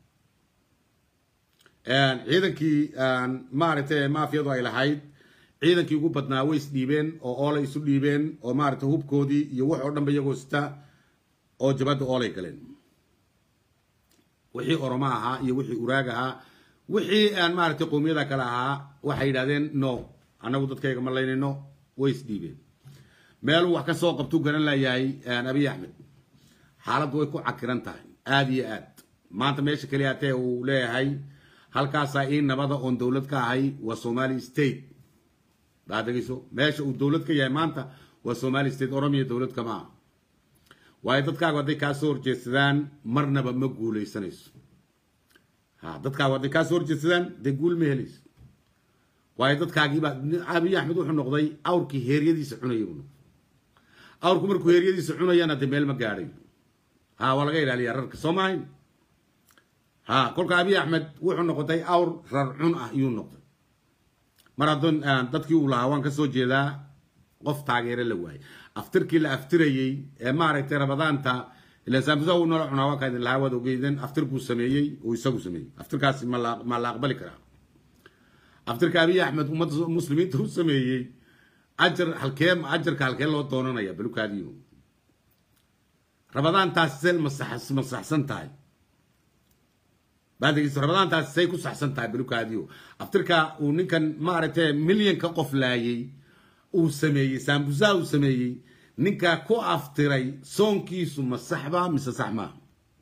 ciidankii maaragtay maafiyadu ay lahayd ciidankii ugu badnaa way isdhiibeen oo oolay isu dhiibeen oo maaragtay hubkoodii iyo wax oo dhanba iyagoo sita oo jabadda oolay galeen wixii oromo ahaa iyo wixii uraag ahaa wixii aan maaragtay qowmiyada kale ahaa waxay yidhahdeen no annagu dadkayga ma laynayno way isdhiibeen meeluu wax ka soo qabtuu garan layahay abiy axmed xaaladdu way ku cakiran tahay aada iyo aad maanta meesha keliya atee uu leeyahay halkaasaa ii nabada oon dowlad ka ahay waa somali state baad dhegeyso meesha uu dowlad ka yahay maanta waa somali state oromiya dowlad kama aha waayo dadkaagu hadday kaa soo horjeedsadaan marnaba ma guulaysanayso dadkaagu hadday kaa soo horjeedsadaan dee guul ma helayso waayo dadkaagiibaa abiy axmed wuxuu noqday awrkii heeryadiisa cunaya buu noqday awrku markuu heeryadiisa cunayana dee meel ma gaadhay waa laga ilaaliyaa rarka soo maahayn kolka abiy axmed wuxuu noqotay awr rar cun ah iyuu noqday mar haddon dadkii uu lahaa waan ka soo jeedaa qof taageere la waayay aftirkii la aftirayey ee maaragtay rabadaanta ilaa saambusa uu noola cunaa waa kaydin lahaa waad ogeydeen aftirkuu sameeyey uu isagu sameeyey aftirkaasi ma la aqbali karaa aftirka abiy axmed ummadda muslimiinta u sameeyey ajarka halkee loo doonanaya balukaadiyo rabadaantaasi sel ma saxsan tahay baadgiis rabadaantaasi say ku saxsan tahay balukaadiyo aftirka uu ninkan maaragtay milyanka qof laayay uu sameeyey saambusa uu sameeyey ninka ku aftiray soonkiisu ma saxba mise sax maaha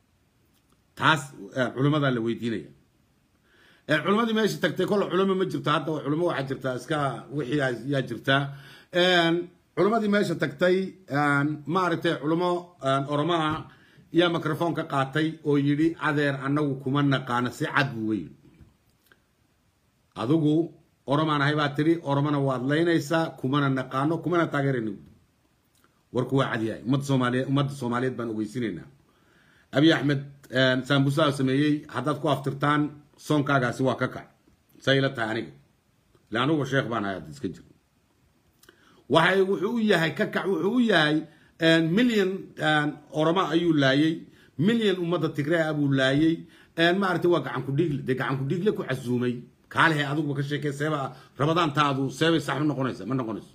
taas culimada la weydiinaya culimadii meesha tagtay kol culimo ma jirto hadda culimo waxaa jirta iska wixii yaa jirta culimadii meesha tagtay maaragtay culimo oromo ah yaa microphone ka qaatay oo yidhi adeer annagu kuma naqaano si cad buu weyn adigu oromaan ahay baa tiri oromona waad laynaysaa kumana naqaano kumana taageerayno warku waa cadyahay ummadda soomaaliyeed baan ogeysinaynaa abiy axmed saambusa sameeyey haddaad ku aftirtaan soonkaagaasi waa ka kac say la tahay aniga ila anugu sheekh baan ahay hadda iska jiro wuxuu u yahay ka kac wuxuu u yahay milyan oromo ayuu laayay milyan ummadda tigray abuu laayay maaragtay waa gacan ku dhiigle dee gacan ku dhiigle ku casuumay kaalehe adiguba ka sheekay seeba rabadaantaadu seebay sax u noqonaysa ma noqonayso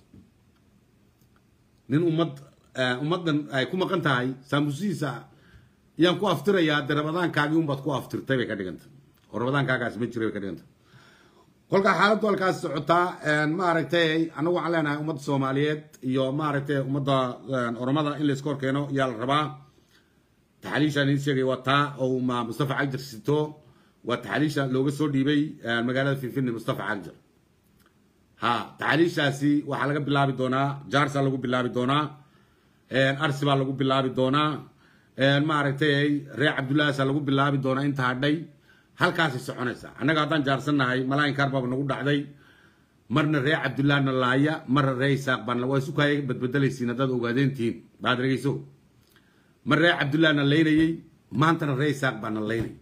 nin ummaddan ay ku maqan tahay saamusihiisa yaan ku aftirayaa dee rabadaankaagii unbaad ku aftirtay bay ka dhiganta oo rabadaankaagaas ma jiray bay ka dhiganta kolkaa xaaladdu halkaas socotaa maaragtay anagu waxaan leenahay ummadda soomaaliyeed iyo maaragtay ummadda oromada in layska hor keeno yaa la rabaa taxaliishaan idin sheegay waa taa oo mustafa cagjar sito waa taxaliisha looga soo dhiibay magaalada finfinne mustafa cagjar taxaliishaasi waxaa laga bilaabi doonaa jaarsa lagu bilaabi doonaa arsi baa lagu bilaabi doonaa maaragtay reer cabdullahasa lagu bilaabi doonaa inta hadhay halkaasay soconaysaa annaga haddaan jaarsannahay malaayin kaarbaaba nagu dhacday marna reer cabdullahna laaya marna reer isaaq baana waa isukaayaga badbedelaysiin haddaad ogaadeentiin baad dhegeyso mar reer cabdullahna laynayey maantana reer isaaq baana laynay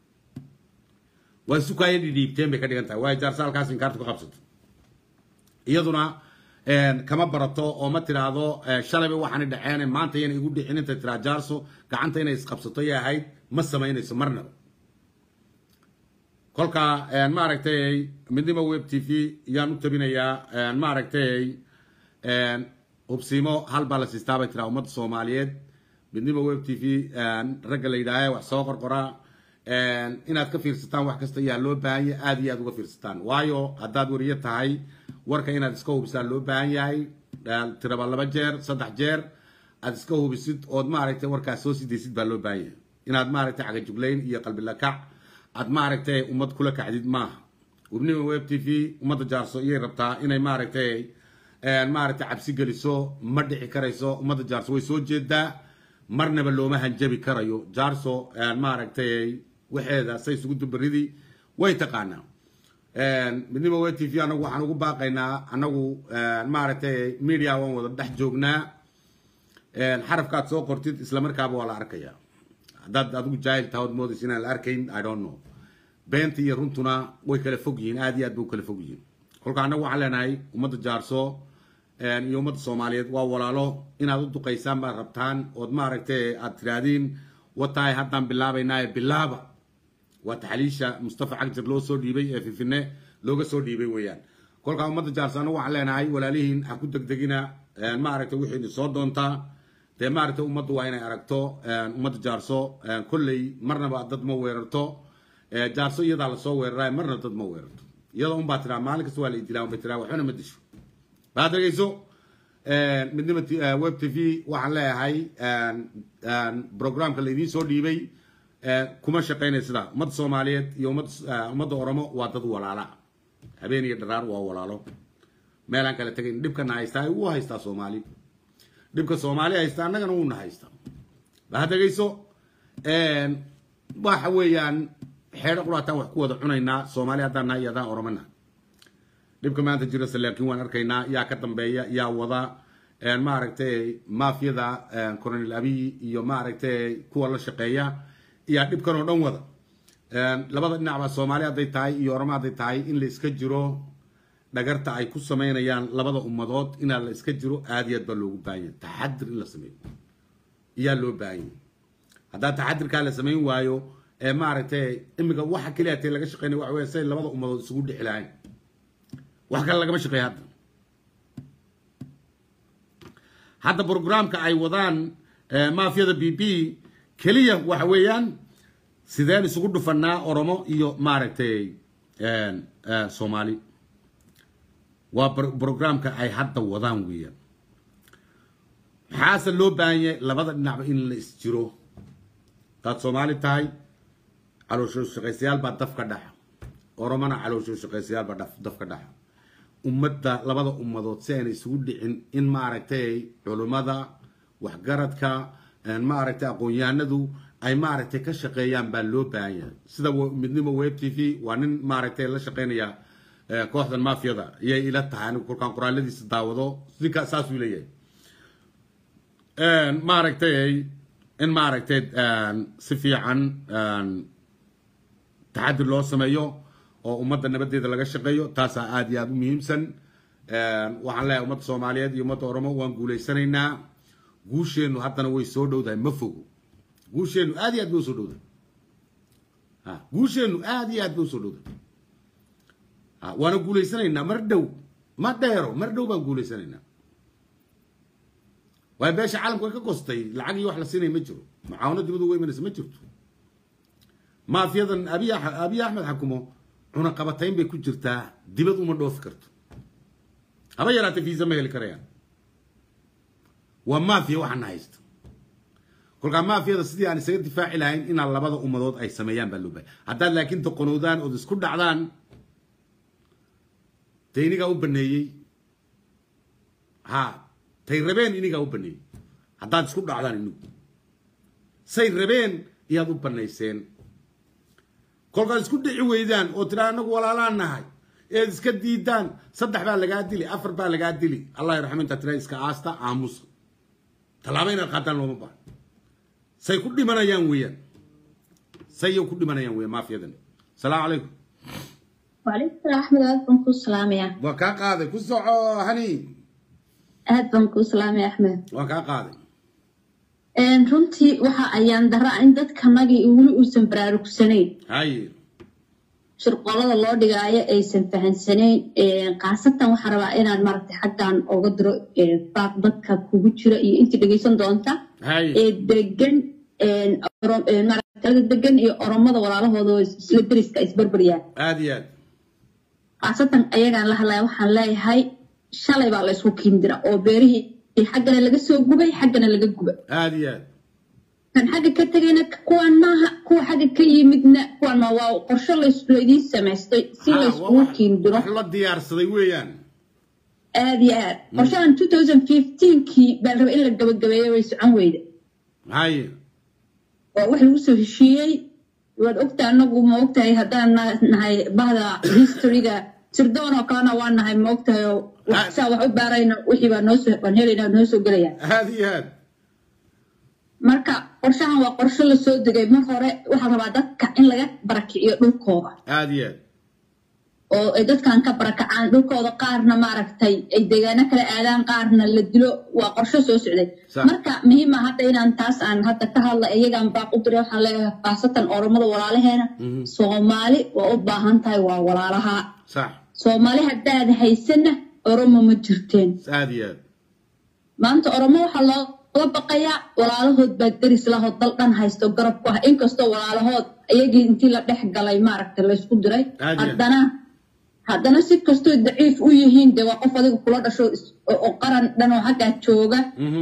waa isukaaya dhidhiibteen bay ka dhigan tahay waayo jaarsa halkaas inkaarta ku qabsato iyaduna kama barato oo ma tiraahdo shalayba waxaana dhaceen maanta yana igu dhicin intay tiraa jaarso gacanta inay isqabsato yay ahayd ma samaynayso marnaba kolka maaragtay midnimo web tv yaan u tabinayaa maaragtay hubsiimo hal baa la siistaa bay tiraa ummadda Soomaaliyeed midnimo web TV ragga la yidhaahay wax soo qorqoraa inaad ka fiirsataan wax kasta ayaa loo baahan yahay aad iyo aad uga fiirsataan waayo haddaad wariye tahay warka inaad iska hubisaan loo baahan yahay tiraba 2 jeer 3 jeer aad iska hubisid ood maaragtay warkaas soo sidaysid baa loo baahan yahay inaad maaragtay xaga juglayn iyo qalbi la kac aad maaragtay ummad kula kacdid maaha midnimo web TV ummadda jaarso iyay rabtaa inay maaragtay cabsi geliso ma dhici karayso ummadda jaarso way soo jeedaa marnaba looma hanjabi karayo jaarso maaragtay waxeeda say isugu dubaridii way taqaanaa midnimo web TV anagu waxaan ugu baaqaynaa anagu maaragtay media waan wada dhex joognaa xarafkaad soo qortid isla markaaba waa la arkayaa haddaad adigu jaahil tahood moodaysa inaan la arkayn I don't know beenta iyo runtuna way kala fog yihiin aad iyo aad bay u kala fog yihiin kolka anagu waxaan leenahay ummadda jaarso iyo ummadda Soomaaliyeed waa walaalo inaad u duqaysaan baad rabtaan ood maaragtay aad tiraadiin wataay haddaan bilaabaynaa bilaaba waa taxliisha Mustafa Cagjar loo soo dhiibay ee fifine looga soo dhiibay weeyaan kolka ummadda jaarso anagu waxaan leenahay walaalihiin ha ku degdegina maaragtay wixii soo doontaa dee maaragtay ummaddu waa inay aragto ummadda jaarso kolley marnaba dad ma weerarto jaarso iyadaa lasoo weeraray marna dad ma weerarto iyada un baa tiraa maalin kasta waa la idilaa unbay tiraa waxbana ma disho baad dhegeyso midnimo web TV waxaan leeyahay programka laydiin soo dhiibay kuma shaqaynay sidaa ummadda Soomaaliyeed iyo ummadda Oromo waa dad walaala habeen iyo dharaar waa walaalo meelaan kala tagayn dhibkana haystaa uu haystaa Soomaali dhibka Soomaali haystaa annagana uu haysta baad dhegeyso waxa weeyaan xeero quraataan wax ku wada cunaynaa Soomaali haddaan nahay yadaan Oromana dhibka maanta jira laakiin waan arkaynaa yaa ka dambeeya yaa wada maaragtay maafiyada Colonel Abiy iyo maaragtay kuwa la shaqeeya iyo dhibkan oo dhan wada labada dhinacba Soomaali hadday tahay iyo Oromo hadday tahay in la iska jiro dhagarta ay ku sameynayaan labada ummadood in la iska jiro aad iyo aad baa loogu baahan yahay taxadir in la sameeyo iyaa loo baahan yahay haddaa taxadirka la sameyn waayo maaragtay imiga waxa kaliya tay laga shaqeynay waxa weeye say labada ummadood isugu dhixlaan wax kale lagama shaqeeyo hadda programka ay wadaan maafiyada BP kaliya waxa weeyaan sideen isugu dhufanaa Oromo iyo maaragtay Soomaali waa programka ay hadda wadaan weeyaan maxaa loo baahan yahay labada dhinacba in la isjiro dad Soomaali tahay caloosho shaqaysiyaal baa dafka dhax Oromana caloosho shaqaysiyaal baa dafka dhax ummadda labada ummadood si ay isugu dhicin in maaragtay culimada waxgaradka maaragtay aqoon-yahanadu ay maaragtay ka shaqeeyaan baa loo baahan yahay sida midnimo web TV waa nin maaragtay la shaqeynaya kooxdan maafiyada iyay ila tahay anigu kolkaan qoraaladiisa daawado sidka saas uu leeyahay maaragtay in maaragtay si fiican taxadir loo sameeyo oo ummadda nabadeeda laga shaqeeyo taas aad iyo aad u muhiimsan waxaan leeyahay ummadda Soomaaliyeed iyo ummadda Oromo waan guuleysanaynaa guusheenu haddana way soo dhowdahay ma fogo guusheenu aad iyo aad bay soo dhowdahay guusheenu aad iyo aad bay soo dhowdahay waana guuleysanaynaa mar dhow ma dheero mar dhow baan guuleysanaynaa way beesha caalamku way ka goostay lacag iyo wax la siinay ma jiro macaawinad dibadda way imanaysa ma jirto maafiyadan Abiy Ahmed xakumo cuna qabatayn bay ku jirtaa dibad uma dhoofi karto haba yaraatay fiisa ma heli karayaan waa maafiya waxaan haysto kolkaa maafiyada sidii aan isaga difaaci lahayn inaan labada ummadood ay sameeyaan baa loo baahay haddaad laakiin doqonoodaan ood isku dhacdaan tay inigaa u baneeyey tay rabeen inigaa u baneeyey haddaad isku dhacdaan inigu say rabeen iyaad u banayseen kolkaad isku dhici weydaan oo tiraa anagu walaalaan nahay eed iska diidaan 3 baa lagaa dili 4 baa lagaa dili allah yarxamo inta tiraa iska aasta aamus talaabo inaad qaadaan looma baahan say ku dhimanayaan weeyaan sayo ku dhimanayaan weeyaan maafiyadan salaamu calaykum وعليكم أحمد أهدبنكو السلام يا وكا قاضي كسعو هني أهدبنكو السلام يا أحمد وكا قاضي runtii waxa ayaan dara in dadka nagi ugu uusan baraarugsaneyn hay shirqoolada loo dhigaayo aysan fahansanayn qaasatan waxaan rabaa inaan maaragtay xaggan uga diro baaq dadka kugu jira iyo intii dhegeysan doonta degan degan iyo oromada walaalahooda isla deriska isbarbaryaan aad iyo aad qaasatan ayagaan la hadlaya waxaan leeyahay shalay baa la isku kiindira oo beerihii xaggana laga soo gubay xaggana laga gubay aad iyo aad kan xagga ka tagayna kuwan maaha kuwa xagga ka yimidna kuwan ma waa qorshe laydiin samaystay si la iskugu kiindiro wax la diyaarsaday weeyaan aad iyo aad qorshahan 2015kii baa raba in la gabagabeeyo way socon weyda haye oo wax lagu soo heshiiyey waad ogtahay anagu ma ogtahay haddaan nahay bahda historyga sirdoon oo kalena waa nahay ma ogtahay oo saa wax u baarayna wixii baa waan helaynaa noo soo gelayaan aad iyo aad marka qorshahan waa qorshe la soo degay mar hore waxaa rabaa dadka in laga barakiciyo dhulkooda aad iyo aad oo ay dadkan ka barakacaan dhulkooda qaarna maaragtay ay deegaano kala aadaan qaarna la dilo waa qorshe soo socday marka muhiim ah hadda inaan taas aan hadda ka hadla iyagaan baaq u diray waxaan leeyahay khaasatan oromada walaalaheena soomaali waa u baahan tahay waa walaalaha sax soomaali haddaad haysana oromo ma jirteen aad iyo aad maanta oromo waxaa looga baqayaa walaalahood baa deris lahood dal dhan haysto garab ku ah inkastoo walaalahood iyagii intii la dhex galay maaragtay laysku diray haddana si kastoo daciif u yihiin dee waa qof adiga kula dhasho oo qaran dhan oo xaggaa jooga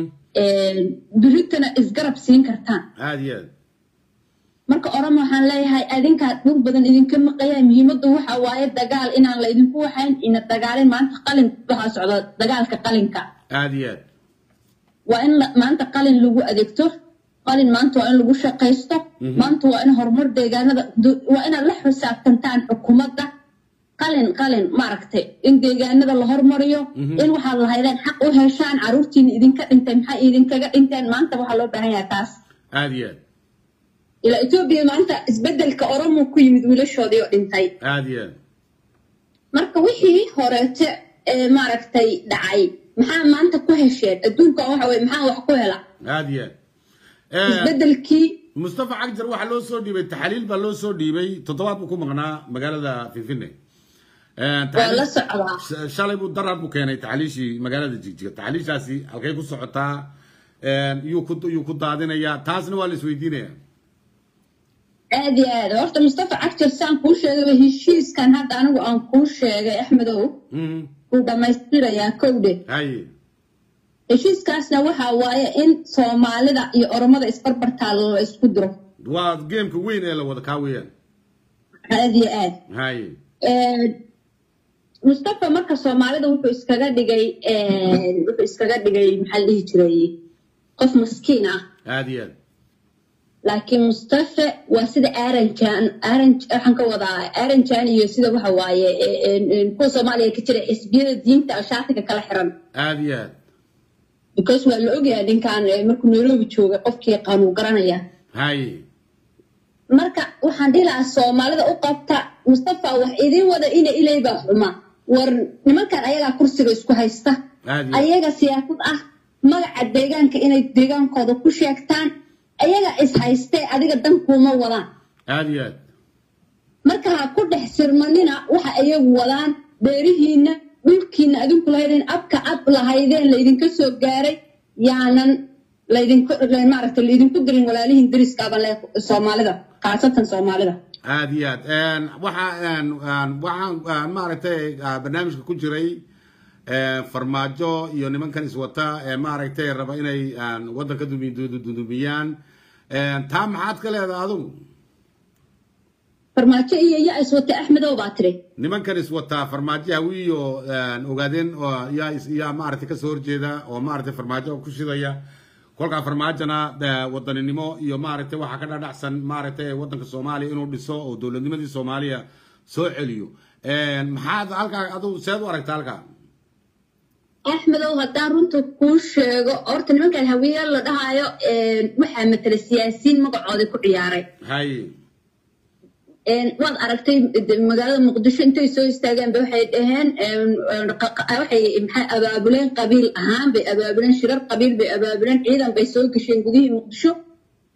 biritana isgarab siin kartaan aad iyo aad marka oromo waxaan leeyahay adinkaa dhul badan idinka maqaya muhiimaddu waxa waaye dagaal inaan laydinku waxayn ina dagaalin maanta qalin waxaa socda dagaalka qalinka aad iyo aad waa in maanta qalin lagu adeegto qalin maanta waa in lagu shaqaysto maanta waa in horumar deegaanada waa inaad la xisaabtantaan xukuumadda qalin maaragtay in deegaanada la hormariyo in waxaad lahaydeen xaq u heshaan caruurtiina idinka dhintay maxay idinkaga dhinteen maanta waxaa loo baahan yahay taas aad iyo aad ilaa Ethiopia maanta isbedelka oromo ku yimid wiilashoodii oo dhintay aad iyo aad marka wixii horeete maaragtay dhacay maxaa maanta ku hesheen adduunka waxa way maxaa wax ku hela aad iyo aad isbedelkii mustafa cagjar waxa loo soo dhiibay taxaliil baa loo soo dhiibay toddobaad buu ku maqnaa magaalada Finfinne la socdaa shalay buu darar buu keenay taxaliishii magaalada Jigjiga taxaliishaasi halkay ku socotaa yuu ku daadinayaa taasna waa la isweydiinayaa aad iyo aad horta mustafa cagjar saan kuu sheegay heshiiskan hadda anigu aan kuu sheegay axmedow wuu dhammaystirayaa kowdhe haye heshiiskaasna waxaa waaye in soomaalida iyo oromada isbarbartaa la isku diro waa geemka weyn ee la wada kaa weeyaan aad iyo aad haye mustafa marka soomaalida wuxuu iskaga dhigay maxaa la dhihi jiray qof maskiin ah aad iyo aad laakiin mustafa waa sida aaranjan waxaan ka wadaa aaranjan iyo sida waxa waaye kuwa soomaaliya ka jira xisbiyada diinta shaatiga kala xiran aad iyo aad because waa la ogyahay ninkan markuu Nairobi joogay qofkii qaanuu garanaya haye marka waxaan dhihi lahaa soomaalida u qabta mustafa wax idin wada ina ilay baa xuma war nimankan ayagaa kursiga isku haysta ayaga siyaasad ah magaca deegaanka inay deegaankooda ku sheegtaan ayaga is haystay adiga dan kuma wadaan aad iyo aad marka ha ku dhex sirmanina waxa ayagu wadaan beerihiina dhulkiina adinku lahaydeen abka ab lahaydeen laydinka soo gaaray yaanan maaragtay laydinku dirin walaalihiin deriskaaba le soomaalida khaasatan soomaalida aad iyo aad waxaan maaragtay barnaamijka ku jiray farmaajo iyo nimankan iswata maaragtay raba inay waddanka dumiyaan taa maxaad ka leedahay adigu farmaajo iyo ya iswata axmedow baa tiri nimankan iswata farmaajo hawiyo ogaadeen oo yaa maaragtay ka soo horjeeda oo maaragtay farmaajo ku shidaya kolkaa farmaajona wadaninimo iyo maaragtay waxa ka dhadhacsan maaragtay waddanka Soomaaliya inuu dhiso oo dawladnimadii Soomaaliya soo celiyo maxaad halkaa adigu seed u aragtaa halkaa axmedow haddaan runta kuu sheego horta nimankan hawiye la dhahayo waxaa matala siyaasiyiin magacooda ku ciyaaray haye waad aragtay magaalada muqdisho intay soo istaageen waxay dhaheen waxay maxay abaabuleen qabiil ahaan bay abaabuleen shirar qabiil bay abaabuleen ciidan bay soo gasheen gudihii muqdisho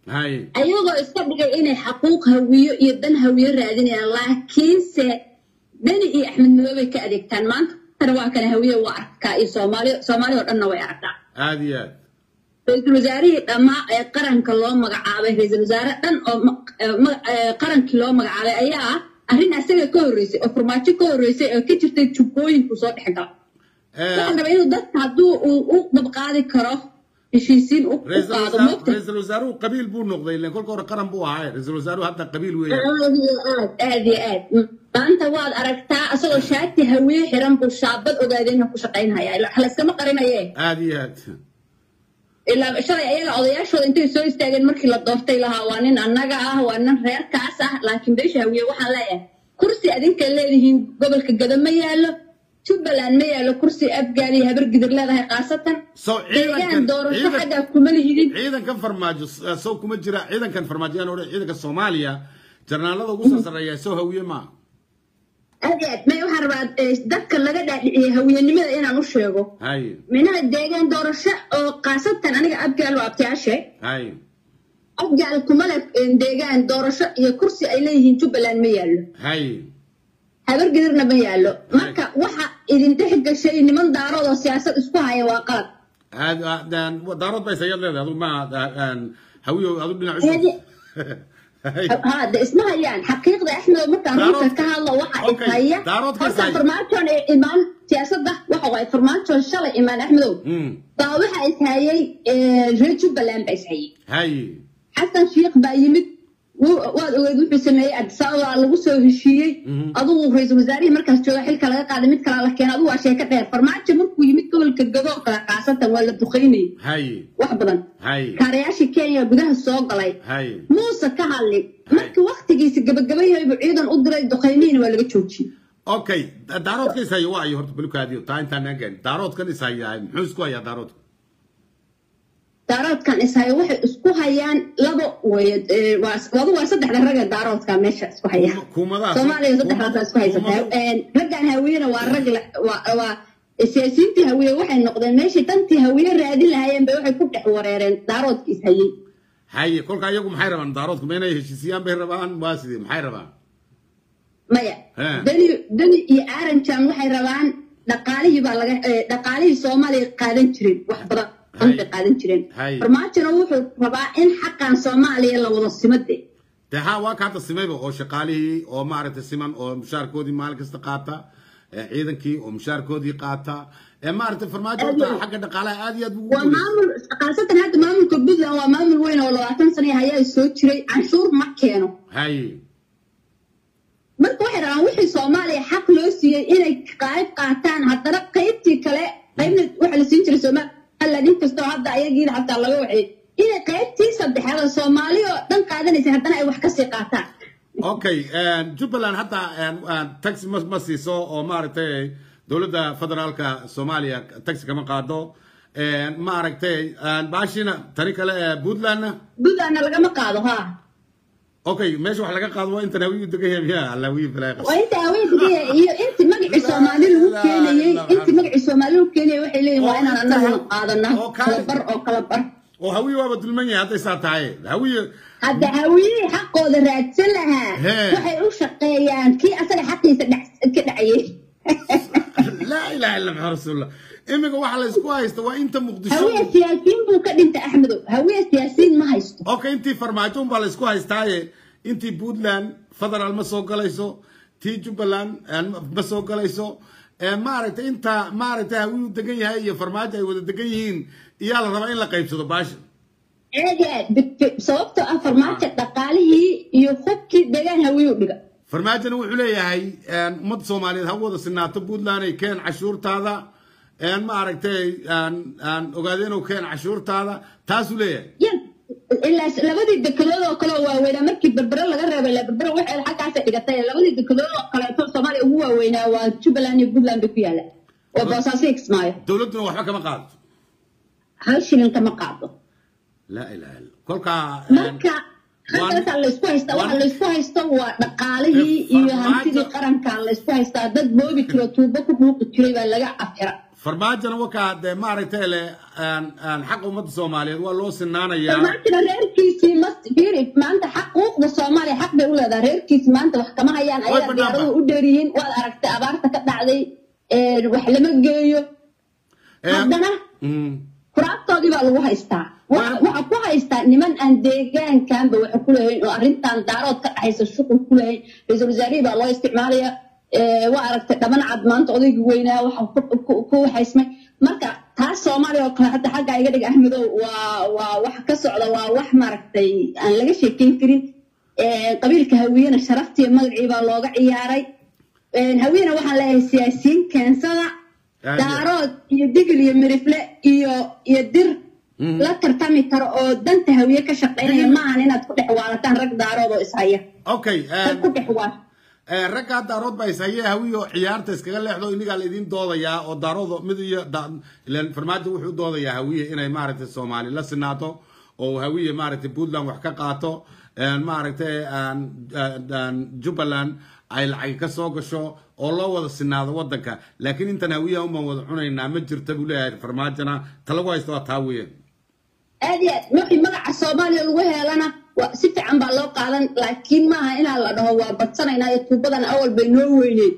هاي ayagoo iska dhigay inay xaquuq hawiyo iyo dan hawiyo raadinayaan laakiinse dani iyo axmed madoobe ka adeegtaan maanta waa kale hawiyo waa arkaa iyo soomaali oo dhanna way arkaa عاديات ra'iisul wasaarihii dhammaa ee qaranka loo magacaabay ra'iisul wasaare dhan oo qarankii loo magacaabay ayaa arrin asaga ka horreysay oo farmaajo ka horreysay oo ka jirtay jubbooyinku soo dhex gala waxaan rabaa inuu dadka hadduu u dabqaadi karo heshiisiin u qaado moogta رئيس الوزراء قبيل بو نقضي لان كل كره قرن بو هاي رئيس الوزراء حتى قبيل وياه aad iyo aad maanta waad aragtaa asagoo shaati hawiye xiran buu shaabad ogaadeenna ku shaqaynaya la iskama qarinaye عاديات ilaa shalay ayaga odayaashooda intay soo istaageen markii la doortay lahaa waa nin annaga ah waa nin reerkaas ah laakiin beesha hawiye waxaan leeyahay kursi adinka leedihiin gobolka gada ma yaallo jubbaland ma yaallo kursi abgaal iyo habar gidir leedahay khaasatan deegaan doorasho xaggaa kuma lihidin ciidan kan farmaajo soo kuma jira ciidan kan farmaajo aan oran ciidanka Soomaaliya jarnaalada ugu soo sareeya soo hawiye ma adeed ma waxaan rabaa dadka laga dhaadhiciyay hawiyenimada inaan u sheego hay minaha deegaan doorasho oo khaasatan aniga abgaal waa abtiyaashe hay abgaal kuma leh deegaan doorasho iyo kursi ay leeyihiin jubbaland ma yaallo hay habar gidirna ma yaallo marka waxa idin dhex gashay niman daarood oo siyaasad isku haya waa qalad هذا دارود بس يلا هذا ما هويه هذا بنا هذا اسمها يعني حقيقة احنا مركان روسا كهلا waxa ay haya horta farmaajoon ee imaan siyaasadda waxa way farmaajoon shalay imaan axmedow baa waxa ay hayay reer jubbaland bay hayay hay xasan sheekh baa yimid waad ogeyd wuxuu sameeyay Addis Ababa lagu soo heshiiyey adigu ra'iisul wasaarihi markaas jooga xilka laga qaaday mid kale la keenay adigu waa sheeko dheer farmaajo markuu yimid gobolka gado kala qaasatan waa la duqeynay hay wax badan hay kaarayaashii Kenya gudaha soo galay hay muuse ka hadlay markii waqtigiisa gabagabayay buu ciidan u diray duqeynayna waa laga joojiyay اوكي دارود كيس هي واي هورت بلوكاديو تا انت نغن دارود كان اساي محوس كو يا دارود daaroodkan ishay waxay isku hayaan laba weeyad waa saddexda rag ee daaroodka meesha isku hayaan Soomaaliya saddexda isku haysataa raggan hawiyana waa rag waa siyaasiyiintii hawiye waxay noqdeen meeshii tantii hawiye raadin lahaayeen bay waxay ku dhex wareereen daaroodkiis hayay hay kolka ayagu maxay rabaan daaroodku meena heshiisiyaan bay rabaan waa sidii maxay rabaan maya dani iyo aaranjam waxay rabaan dhaqaalihii Soomaaliya qaadan jiray wax badan anta qaadan jireen farmaajona wuxuu rabaa in xaqan Soomaaliya la wada simade taha waa ka tasimeyba oo shaqaalihii oo maaragtay siman oo mushaarkoodii maalin kasta qaata ciidankii oo mushaarkoodii qaata maaragtay farmaajo xagga dhaqaalaha aad iyo aad ugu waa maamul qaasatan hadda maamulka Puntland waa maamul weyn oo 20 sano ayaa soo jiray canshuur ma keeno hay marka waxay rabaan wixii Soomaaliya xaq loo siiyay inay qayb qaataan haddana qaybtii kale qaybna waxa la siin jiray Soomaaliya alla nin kasta hadda ayagiina hatta laga waxay inay qaybtii saddexda Soomaaliya dhan qaadanaysa haddana ay wax ka sii qaataan okay Jubbaland hatta taxi ma siiso oo maaragtay dawladda federaalka Soomaaliya taxi kama qaado maaragtay baashina tani kale Puntland lagama qaado ha okay meesha wax laga qaado waa inta hawiye degahay ya alla wiil falaaqas waa inta hawiye degahay iyo inta magaci Soomaali lagu keenayay inta magaci Soomaali lagu keenayay waxay leeyihiin waa inaan annaga qaadana kala bar oo hawiye waa dulman yahay hadda isaa tahay hawiye hadda hawiye xaqooda raadsan lahaa waxay u shaqeeyaan kii asaga xaqiisa ka dhacayay la ilaha illa muhammad rasulullah imiga waxa la isku haysto waa inta muqdisho hawiye siyaasiin buu ka dhintay axmedow hawiye siyaasiin ma haysto okay intii farmaajo baa la isku haystaaye intii Puntland federal ma soo galayso tii Jubbaland ma soo galayso maaragtay inta maaragtay hawiye degan yahay iyo farmaajo ay wada degan yihiin iyaa la rabaa in la qaybsado baashi sababta farmaajo dhaqaalihii iyo xubkii deegaan hawiye u dhiga farmaajona wuxuu leeyahay ummadda Soomaaliyeed ha wada sinaato Puntland ay keen cashuurtaada maaragtay ogaadeen oo keen cashuurtaada taas uu leeyahay ilaa labadii dekedood oo kale waaweyn markii berbera laga reebay la berbera waxay xaqaas dhigatay labadii dekedood oo kale Soomaaliya ugu waaweynaa waa Jubbaland iyo Puntland ku yaala oo Boosaaso Kismaayo dawladuna waxba kama qaado hal shilin kama qaado la ilaha illa kolka marka hadda la isku haysto waa dhaqaalihii iyo hantidii qaranka la isku haystaa dad boobi karo tuubo ku buuqi jiray baa laga afira farmaajana wakaa dee maaragtay le xaq ummadda Soomaaliyeed waa loo sinaanayaa farmaajana reerkiisii fiiri maanta xaquuqda Soomaaliya xaq bay u leedahay reerkiisii maanta wax kama hayaan ayaa diyaaradu u dheeriyiin waad aragtay abaarta ka dhacday wax lama geeyo haddana kuraabtoodii baa lagu haystaa waxa ku haystaa niman aan deegaankanba waxa ku leeyahay oo arrintan daarood ka dhaxaysa shuqul ku leeyahay ra'iisul wasaarihi baa loo isticmaalaya waa aragtay dhaban cad maanta odayga weynaa waxa ku haysmay marka taas Soomaaliya oo kale hadda xagga iga dhig Ahmedow waa wax ka socda waa wax maaragtay aan laga sheekeyn karin qabiilka hawiyana sharaftii magacii baa looga ciyaaray hawiyana waxaan leeyahay siyaasiyiin keensada daarood iyo digil iyo mirifle iyo dir la tartami karo oo danta hawiye ka shaqeynaya maahan inaad ku dhex waalataan rag daarood oo ishaya okay ku dhex waa ragga daarood baa ishaya hawiye oo ciyaarta iskaga leexdo iniga la idin doodayaa oo daarood mid iyo ilaan farmaajo wuxuu doodayaa hawiye inay maaragtay Soomaali la sinaato oo hawiye maaragtay Puntland wax ka qaato maaragtay Jubaland ay lacag ka soo gasho oo loo wada sinaado wadanka laakiin intan hawiye uma wada cunaynaa ma jirta buu leeyahay farmaajana talagu haysto waa taa weeyaan aadiya wixii magaca Soomaaliya lagu heelana si fiican baa loo qaadan laakiin maaha inaan la dhaho waa badsanaynaa iyo tuubadan awal bay noo weyneen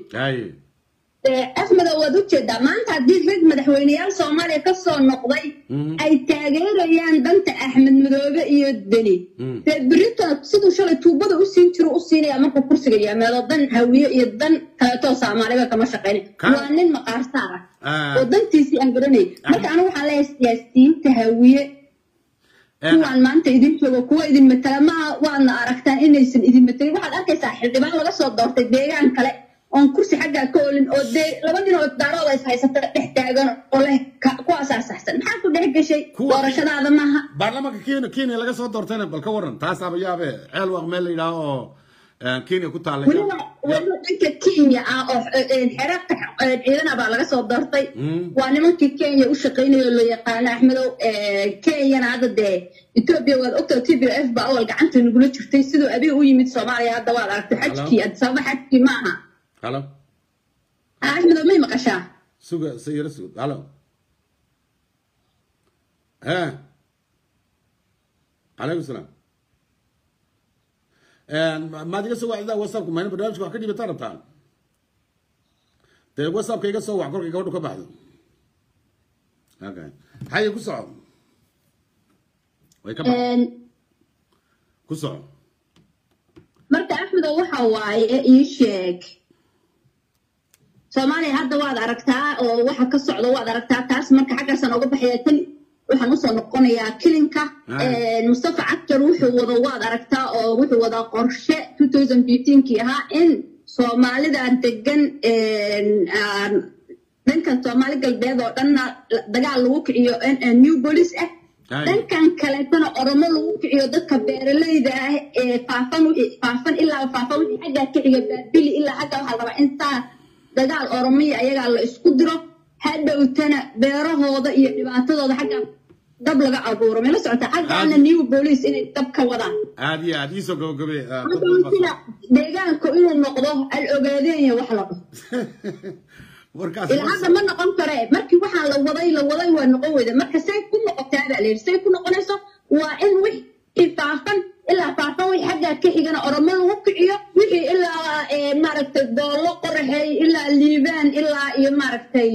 Ahmed waad u jeedaa maanta haddii rag madaxweynayaal Soomaaliya ka soo noqday ay taageerayaan danta Axmed Madoobe iyo Deni Britain sidoo shalay tuubada u siin jiro u siinaya markuu kursiga yaameedo dan hawiye iyo dan kaleeto Soomaaliya kama shaqeyn waa nin maqaarsaar oo dantiisii aan garanay marka anigu waxaan leeyahay siyaasiyiinta hawiye kuwaan maanta idin joogo kuwa idin matala ma waana aragtaan inaysan idin matalin waxaad arkaysaa xildhibaan laga soo doortay deegaan kale on kursi xagga ka olin oo laba nin oo daarooda is haysata dhex taagan oo leh kuwaas asaxsan maxaa ku dhex gashay doorashadaada maaha baarlamaanka Kenya laga soo doortayna bal ka waran taas aba yaabe ceel waq meel la yiraahdo oo Kenya ku taal dhanka Kenya oo xeerarka ciidana baa laga soo doortay waa nimankii Kenya u shaqeynayay loo yaqaan Ahmedow Kenya hadda de Ethiopia wad ogtay TPF baa awal gacanta nugula jirtay sidoo abi u yimid Soomaaliya hadda waad aragtay xajkii sabab xajkii maaha halo Ahmedow may maqashaa suga sayir sug halo عليكم السلام ما دي سوى عدا وصلكم ما برنامجكم wax ka dhibata rabtaan de WhatsApp kayga soo wax korkayga wadho ka baxdo okay hay ku soo way ka baxdo ku soo marka Ahmedow waxa waaye ii sheeg Soomaaliya hadda waad aragtaa oo waxa ka socdo waad aragtaa taas marka xaggasan uga baxaya tan waxaan u soo noqonayaa kilinka Mustafa Cabdir wuxuu wada waad aragtaa oo wuxuu wada qorshe 2015kii ahaa in Soomaalida degan dhanka Soomaali galbeed oo dhan dagaal lagu kiciyo new police dhankan kale tan Oromo lagu kiciyo dadka beeraleyda ah faafan ilaa faafan wixii xagga kiciga baabili ilaa xagga waxa la rabaa inta dagaal Oromiya ayaga la isku diro hadhowtana beerahooda iyo dhibaatadooda xagga dab laga abuuro meel socota xagga new police inay dab ka wadaan aadi aadi soo gabagabay deegaanku inuu noqdo al ogaadeen wax la dhaho warkaas ilaa hadda ma noqon kare markii waxa la waday waa noqon weyda marka say ku noqotaa baa say ku noqonayso waa in wixii faafan ilaa faafan wixii xagga ka xigana Oromo lagu kiciyo wixii ilaa maaragtay doolo qorxay ilaa liibaan ilaa iyo maaragtay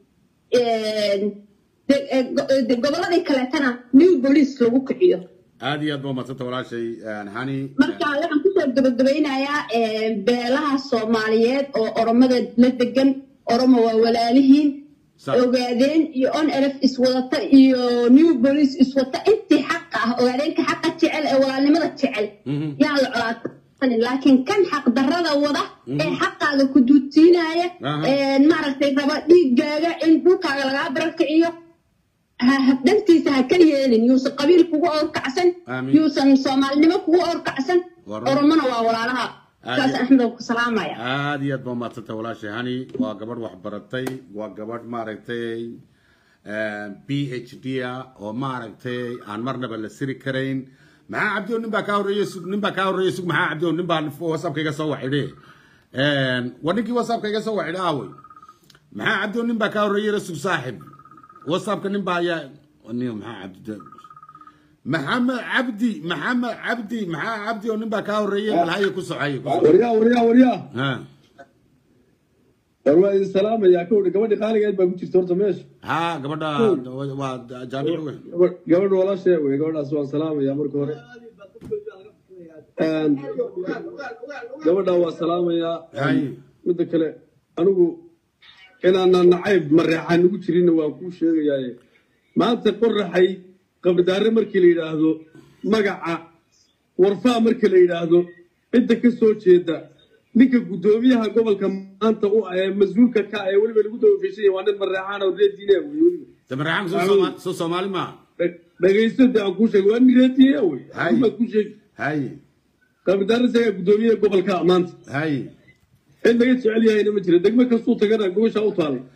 goboladii kale tana new police lagu kiciyo aadi aad baa maanta walaashay hani marka waxaan ku soo gabagabeynayaa beelaha Soomaaliyeed oo Oromada la degan Oromo waa walaalihiin ogaadeen iyo on elf iswadata iyo new police iswata intii xaq ah ogaadeenka xaqa jecel ee walaalnimada jecel yaa la colaatay laakiin kan xaq darrada wada ee xaqaaga ku duudsiinaya maaragtay raba dhiigaaga in dhulkaaga laga barakaciyo dantiisa ha ka yeelin yuusan qabiil kugu orkacsan yuusan Soomaalinimo kugu orkacsan Oromona waa walaalaha kaas Ahmedow ku salaamaya aadi aad baa maanta walaashay hani waa gabadh wax baratay waa gabadh maaragtay PhD oo maaragtay aan marnaba la siri karayn maxaa cabdiyo nin baa ka horeeyay sug maxaa cabdiyo nin baa WhatsApp kayga soo waxidhay waninkii WhatsApp kayga soo waxidhay aaway maxaa cabdi nin baa ka horreeyay rasul saaxib whatsappka nin baa ayaa nin maxaa cabdi محمد عبدي ونبا كاوريه بالهاي كسعي وريا ها والله السلام يا كودي قبل قال قاعد بقول تشتورت ماشي ها قبل جابر وين قبل ولا شيء قبل اسوا السلام يا مركو قبل هو السلام يا هاي مد كله انو انا نعيب مريحان ugu jirin waa ku sheegayay maanta qorraxay qabdaare markii la yiraahdo magaca warfaa markii la yiraahdo inta ka soo jeeda ninka gudoomiyaha gobolka maanta u ay mas'uulka ka ay waliba lagu doofishay waa nin marreexaan oo reediina weey marreexaan soo Soomaali ma dhageysto aan ku sheegay waa nin reediina weey ma ku sheeg hay qabdaare saga gudoomiyaha gobolka maanta hay in laga jecel yahay ma jiro degmo ka soo tagana goosha u taal